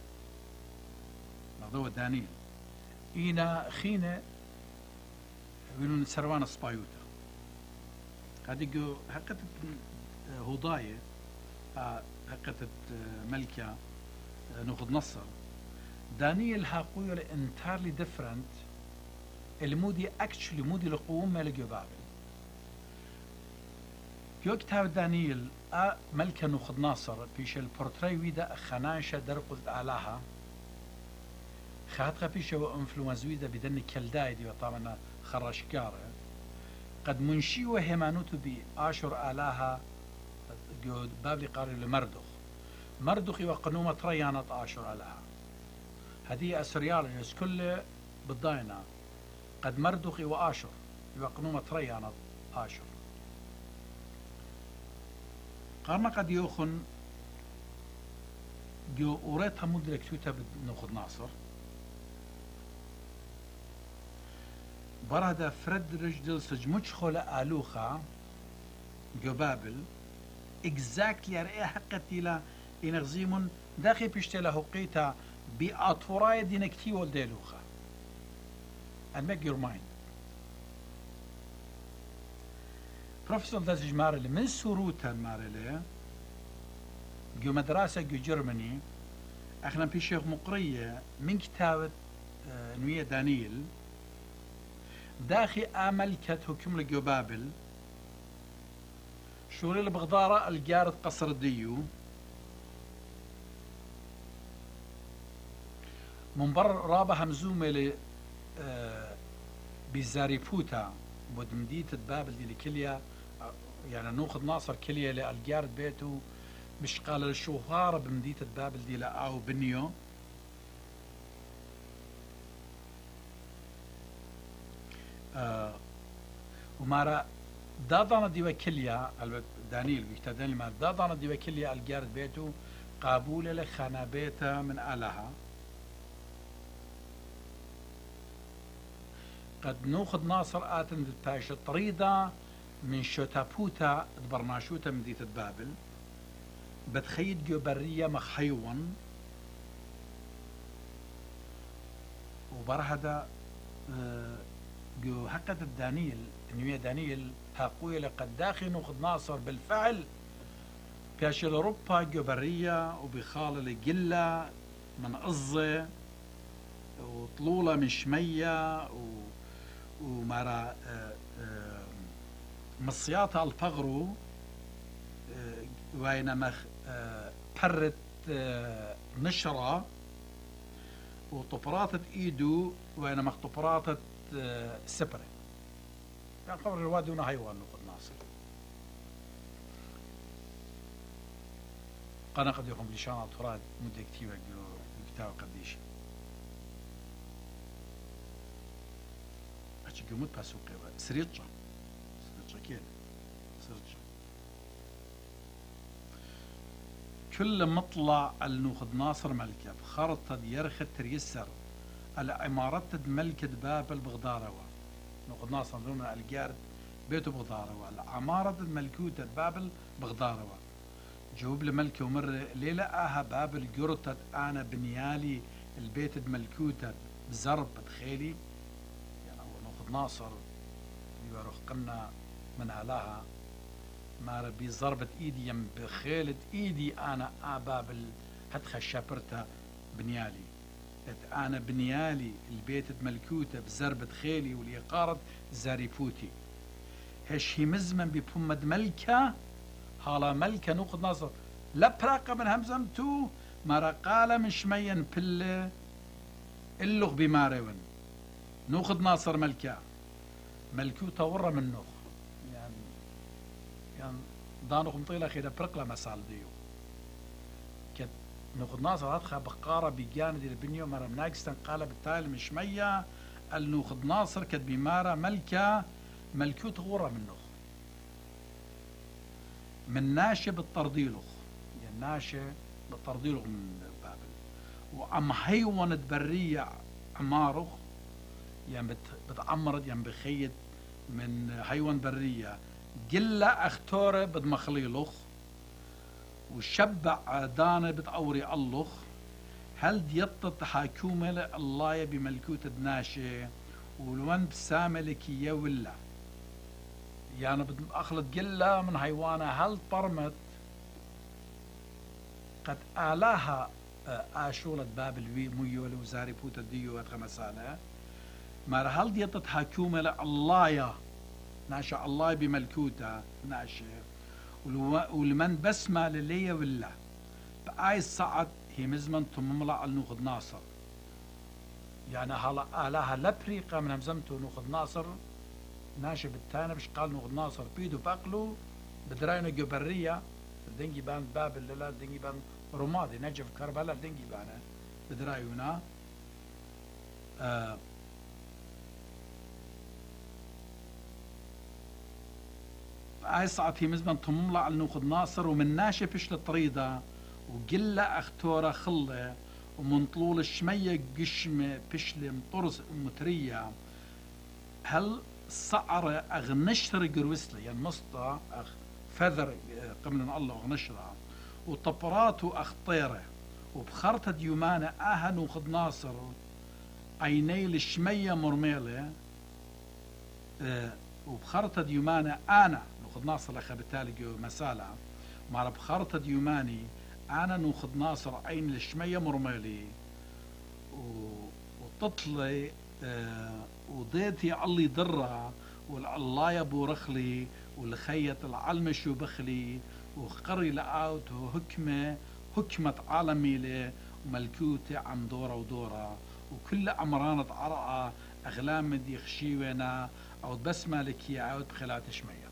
[SPEAKER 1] موضوع دانيل إينا خينا ويلو سروان سبايوتا هذه جو حقت هضاية حقت ملكة ناخذ نصر دانيال هاقويل انتارلي ديفرنت المودي اكشلي مودي لقوم ملك بابل جو كتاب دانيال ا ملكة ناخذ ناصر بيش البورتري ويدا خناشة درقلت آلاها خاتخا بيش وانفلونز ويدا بدن كلداي دي طبعا خراشكارة قد منشي وهمانوتو بآشر آلاها جو بابلي قاري لمردخ مردخ وقنومة ريانة آشر آلاها هذه أسريال يس كل بالضاينة قد مردخ وآشر وقنومة ريانة آشر قارنا قد يوخن جو أوريتها مدرك توتا بناخذ ناصر برهدا فرد رجدل سجموش خلا آلوخا جو بابل exactly رأي حقتي لا إنغزيمون داخل بيشتلا هقيتا بأطوراي دينكتي والديلوخا and make your mind بروفيسور دازج مارلي من سوروتا مارلي جو مدرسة جو جرماني اخنا بيشيخ مقرية من كتابة نوية دانيل داخي آملكت حكم لجو بابل شوري البغضارة الجارة قصر الديو من بر رابها مزومة ل بزاريفوتا ودمدية بابل دي لكليا يعني نوخذ ناصر كليا للجارة بيته مش قال الشوهارة بمدية بابل دي لأو بنيو آه ومارا دادانا دي وكليا دانيل بيكتا دانيل ما دادانا دي وكليا الجارة بيته قابولة لخانا بيتا من آلها قد نوخذ ناصر آتن دتايش طريدة من شوتابوتا برناشوتا من ديت بابل بتخيد جو برية مخيون وبرهدا جو حقة الدانيل نوية دانيل هاقوية لقد داخل نوخذ ناصر بالفعل بياش الأوروبا جو برية وبخال الجلة من قصة وطلولة من شمية و ومرا مصياتا الفغرو وينما برت نشرة وطبراتة ايدو وينما طبراتة سبرة يعني قبل الواد هنا حيوان نقد ناصر قنا قد يقوم بلشان اطفراد مدة كتيبة كتاب قديش قمت بسوقي سريتشا سريتشا كيل سريتشا كل مطلع النوخذ ناصر ملكة بخارطة يرخت تريسر على عمارة ملكة بابل بغداروا نوخذ ناصر دون الجارد بيته بغداروا على عمارة ملكوتة بابل بغداروا جوب لملكة ومر ليلة آها بابل جرتت أنا بنيالي البيت ملكوتة بزرب بخيلي ناصر يروح قلنا من هلاها ما ربي ضربت ايدي يم بخيلة ايدي انا ابابل هتخ شابرتا بنيالي انا بنيالي البيت ملكوته بزربة خيلي واليقارة زاريفوتي هش هي مزمن ببمد ملكة هالا ملكة نوخذ ناصر لا براقة من همزمتو ما قال من شمين بل اللغ بمارون نوخذ ناصر ملكة ملكوته ورا من نوخ يعني يعني دانوخ مطيلة خيدا برقلة مسال ديو كت نوخذ ناصر هدخل بقارة بيجان دي البنيو مرة مناكستن قال بالتالي مش مية النوخذ ناصر كت بمارة ملكة ملكوته ورا من نوخ من ناشي بالطرديلوخ يعني ناشي بالطرديلوخ من بابل وعم حيوانت برية عماروخ يعني بتعمرت يعني بخيد من حيوان برية قلة اختوره بدمخليلوخ وشبع دانة بتعوري اللوخ هل ديطت حاكومة الله بملكوت الناشي والوان بسامة لكية ولا يعني بأخلط قلة من حيوانة هل طرمت قد آلاها آشولة بابل وي ميول وزاري بوتا ديو وخمسانة ما هل ديطت حاكومة الله يا ناشا الله بملكوتا ناشا والمن بسمة للي ولا بآي الساعة هي مزمن تمملع النوخذ ناصر يعني هلا آلاها لبريقة من همزمته نوخذ ناصر ناشا بالتاني بش قال نوخذ ناصر بيدو باقلو بدراينو جبرية دنجي بان بابل لا دنجي بان رمادي نجف كربلاء دنجي بان بدرايونا آه آي ساعتي مزمن تمملع النوخذ ناصر ومن ناشي فش الطريدة وقلة اختورة خلة ومن طلول الشمية قشمة فشلة مطرس مترية هل صعرة اغنشر قروسلة يعني مصطة اغ فذر قبل الله اغنشرة وطبرات واخطيرة وبخرطة ديومانة اها نوخذ ناصر عيني الشمية مرميلة اه وبخرطة ديومانة انا نوخذ ناصر لخا بالتالي مسالة مع بخرطة ديوماني أنا نوخذ ناصر عين الشمية مرمالي تطلي آه وضيتي علي درة والله يا ابو رخلي والخيط العلمش وبخلي وقري لقاوت وهكمة هكمة عالمي له وملكوتة عم دورة ودورة وكل عمرانة عرقة أغلام دي خشيونا أو بس مالك يا عود بخلات شمية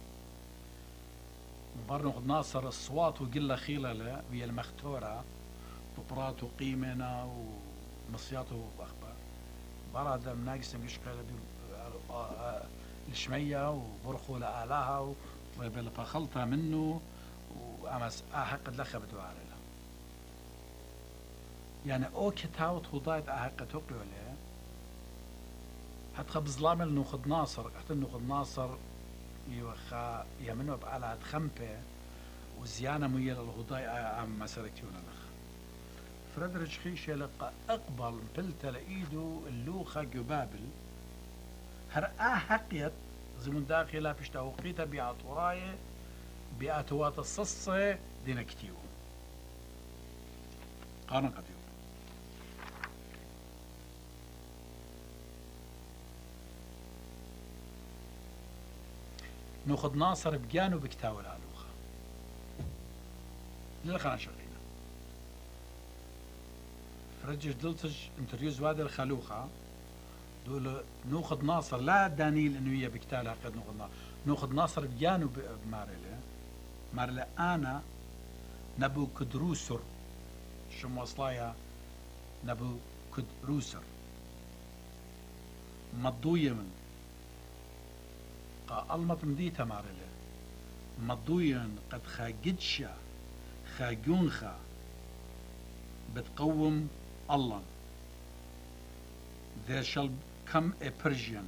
[SPEAKER 1] مبرنغ ناصر الصوات وقلة خيلة ويا المختورة وبرات وقيمنا ومصياته وأخبار براد مناقص مشكلة الشمية وبرخوا لآلها وبالفخلتها منه وأمس أحق لخ بدوار له يعني أو كتاوت وضايت أحق توقي ولا حتى خبز لامل نوخد ناصر حتى نوخد ناصر يوخا يمنو بقالها خمبة وزيانة ميل الهضاي عم مساركتون لخ فريدريك خيش لقى اقبل بلتا لإيدو اللوخة جبابل هر حقيت زمن داخلها بشتا وقيتا بيعطوراي بيعتوات الصصة دينا كتيو قانا قديو ناخد ناصر بجانو بكتاو الالوخة للخنا شغينا فرجش دلتج انتريوز وادي الخلوخة دول ناخد ناصر لا دانيل انه هي بكتالها قد ناخد ناصر ناخد ناصر بجانو بمارلة مارلة انا نبو كدروسر شو مواصلايا نبو كدروسر مضوية من قا المط مديتا مارلة مضويا قد خاقدشا خاقونخا بتقوم الله there shall come a Persian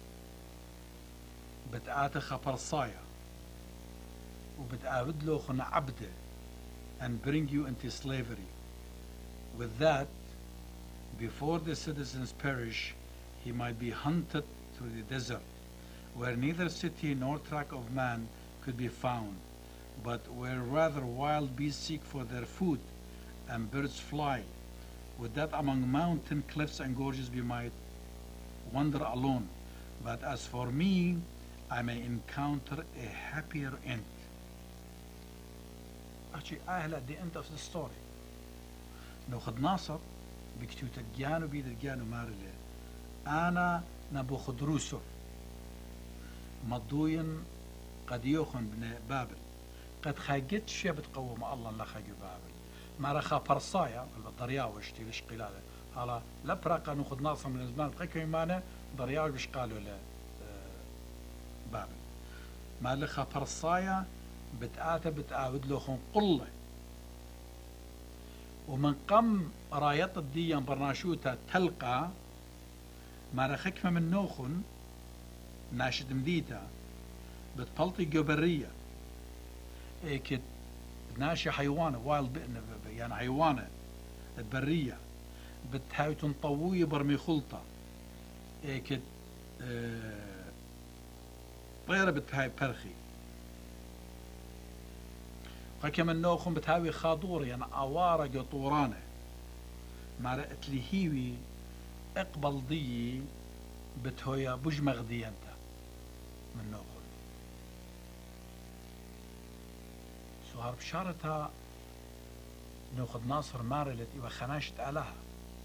[SPEAKER 1] بتآت خبرصايا وبتآود له خنا عبده and bring you into slavery with that before the citizens perish he might be hunted through the desert where neither city nor track of man could be found, but where rather wild beasts seek for their food and birds fly. Would that among mountain cliffs and gorges we might wander alone, but as for me, I may encounter a happier end. Actually, أهل at the end of the story. ناخد ناصر بكتو تجانو بيد الجانو مارلي أنا نبوخدروسر مضوين قد يوخن بن بابل قد خاجت شي بتقوم الله لا خاجو بابل ما رخا فرصايا الضرياو اشتي ليش قلاله هلا لا براقا ناخذ ناصر من زمان بقيك يمانه ضرياو بش قالوا له بابل ما لخا فرصايا بتآته بتآود له خن قله ومن قم رايط الديان برناشوتا تلقى ما رخكمه من نوخن ناشد مديتا بتبلطي جبرية ايكت ناشي حيوانة وايلد يعني حيوانة برية بتهاوي تنطوية برمي خلطة ايكت اه طيرة بتهاوي برخي وكمان نوخن بتهاوي خاضورة يعني عوارة قطورانة ما رأت لي هيوي اقبل ضي بتهويا بجمغ دي انت من نوخن سوهر بشارتها نوخد ناصر مارلت إيوه خناشت آلها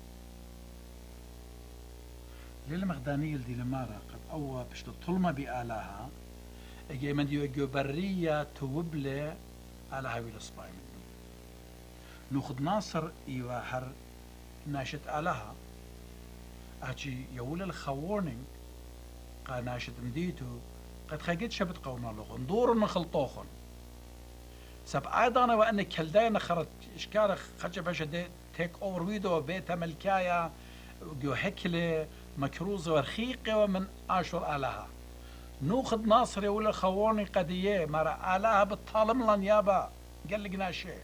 [SPEAKER 1] ليلة مغدانيل دي لمارا قد أوى بشت طلمة بآلها اجي من ديو اجو برية توبلة آلها ويل سباي منه نوخد ناصر إيوه هر ناشت آلها أجي يقول الخوارنينج قا ناشت مديتو قد خاقت شبت قونا لغن دور نخلطوخن سب أيضا وأن كلدين خرج إشكال خرج فش تيك أوفر ويدو بيت ملكايا جو هكلة مكروزة ورخيقة ومن أشهر آلها نوخد ناصري ولا خواني قدية مرا آلها بالطالم لن يابا قال لقنا شيء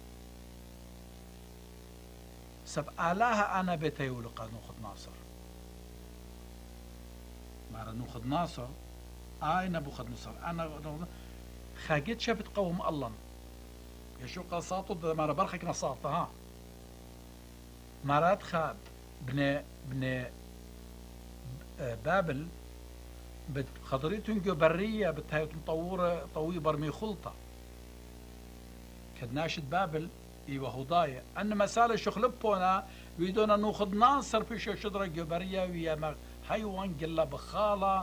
[SPEAKER 1] سب آلها أنا بيتي ولقى نوخد ناصر مرا نوخد ناصر آي نبوخد ناصر أنا خاقت شبت قوم الله يشو قصاطو مرا برخك نصاطة ها مرات خاب بن بن بابل خضريتون جو برية بتهاي مطورة طوي برمي خلطة كد ناشد بابل ايوه هضايا ان مسالة شخلبونا ويدونا نوخد ناصر في شدرة جو برية ويا حيوان قلا بخالة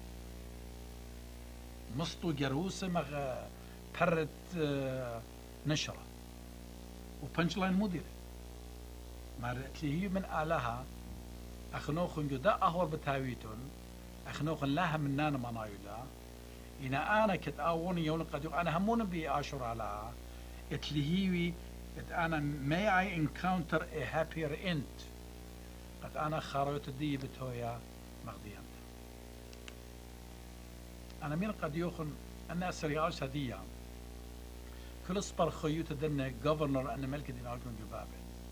[SPEAKER 1] مصطو جروسة مغ برت نشرة وبنش لاين مديرة مارت لي هي من آلها أخنوخن جو دا أهور بتاويتون أخنوخن لها من نانا منايولا إنا أنا كت أوني يوم قد أنا همون بي أشور على اتلهيوي ات أنا may I encounter a happier end قد أنا خاروت دي بتويا مغديان أنا مين قد يوخن أنا سريعوس هدية كل صبر خيوت دنا governor أنا ملك دين أرجون جبابل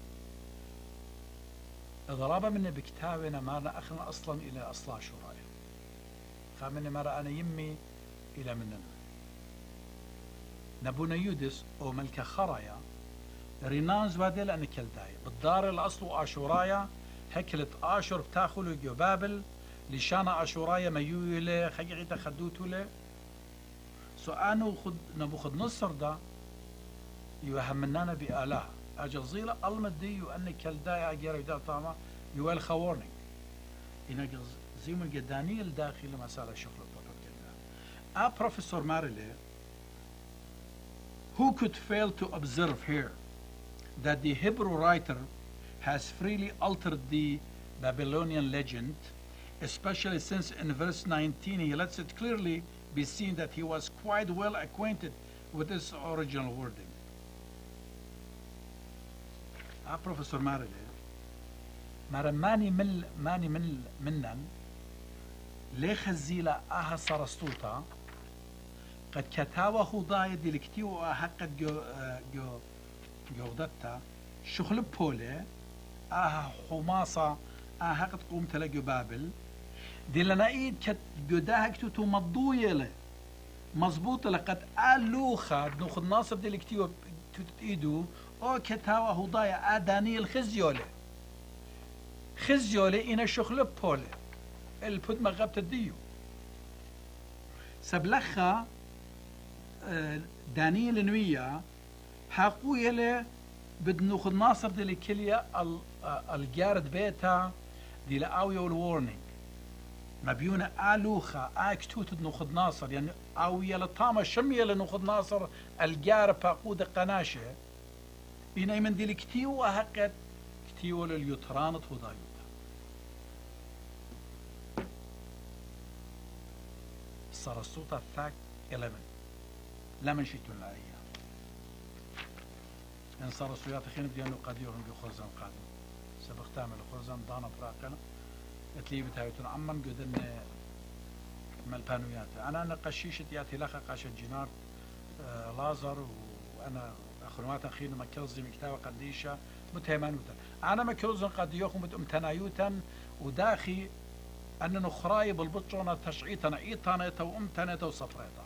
[SPEAKER 1] ضرابة مني بكتابنا مارنا أخنا أصلا إلى أصلا شرايا خامني مرة أنا يمي إلى مننا نبونا يودس أو ملك خرايا رينانز وادل أنا كالداي بالدار الأصل آشورايا هكلت آشور بتاخلو جبابل لشانا آشورايا ميولي خيغيتا خدوتو له سو أنو خد نبوخد نصر دا يوهمنانا بآلاه أجزيلة المدي وأن كالداي أجير يدا طاما يوال خورني إن زيم الجداني الداخل مسألة شغل الطلب كده. A Professor Marile, who could fail to observe here that the Hebrew writer has freely altered the Babylonian legend, especially since in verse nineteen he lets it clearly be seen that he was quite well acquainted with its original wording. A Professor Marile, مارا ماني من ماني من منن ليه خزيلة آها سرستوتا قد كتاوه خضايا دي لكتيو آها جو جو جودتا شغل بولي آها حماصة آها قد قوم تلاقي بابل دي لنا ايد كت جوداها كتو تمضوية له مظبوط لقد آلوخا نوخد ناصر دي لكتيو تتيدو او كتاوه خضايا آداني الخزيولي خزيولي إنا شغل بولي البود مغابت الديو سبلخا دانيال نوية حقوية لي بدنوخد ناصر دي لكلية الجارد بيتا دي لآوية والورنينج مبيونة آلوخا آكتوت نوخد ناصر يعني آوية لطامة شمية لنوخد ناصر الجار باقود قناشة إنا من دي لكتيو أهقت كتيو لليوترانة هدايو صار الصوت الثاك إلمن لمن شيتون الآية إن صار الصويات خين بديانو قديرهم بخرزان قادم سبق تعمل خرزان دانا براقنا اتلي بتاعتون عمان قدن ملبانويات أنا أنا قشيشة ياتي لخا قاشة جينار آه لازر وأنا أخروات أخينا مكلزي مكتابة قديشة متهمانوتا أنا مكلزن قديوكم متنايوتا وداخي أن نخراي بالبطشونة تشعيتنا إيطانيتا وأمتانيتا وصفريتا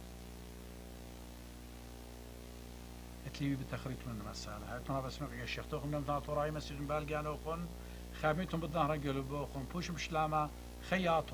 [SPEAKER 1] اتلي بتخريط من المسألة هايتونا بسمع يا شيخ توخم من ناطوراي مسجن بالقانا وخون خاميتهم بالظهر قلبو وخون بوش مشلامة خياطهم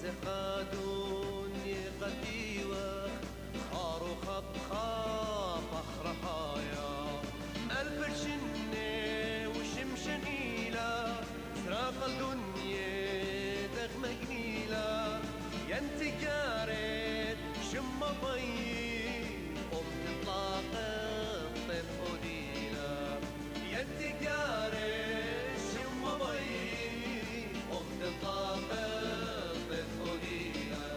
[SPEAKER 2] قادون يقدي وخ خارو خب خاب أخرحايا ألف شنة وشمشن إيلا سراق الدنيا دغم جميلة ينتي كارت شم بي أم تطلق الطيف أدينا ينتي كارت شم بي أم تطلق الطيف أدينا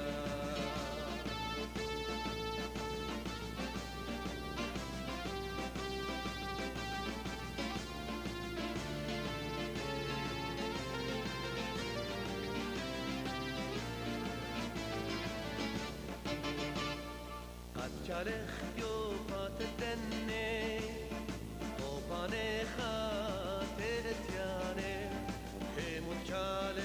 [SPEAKER 2] چالخ یو پات دنه او پانه خاطر تیانه همون چالخ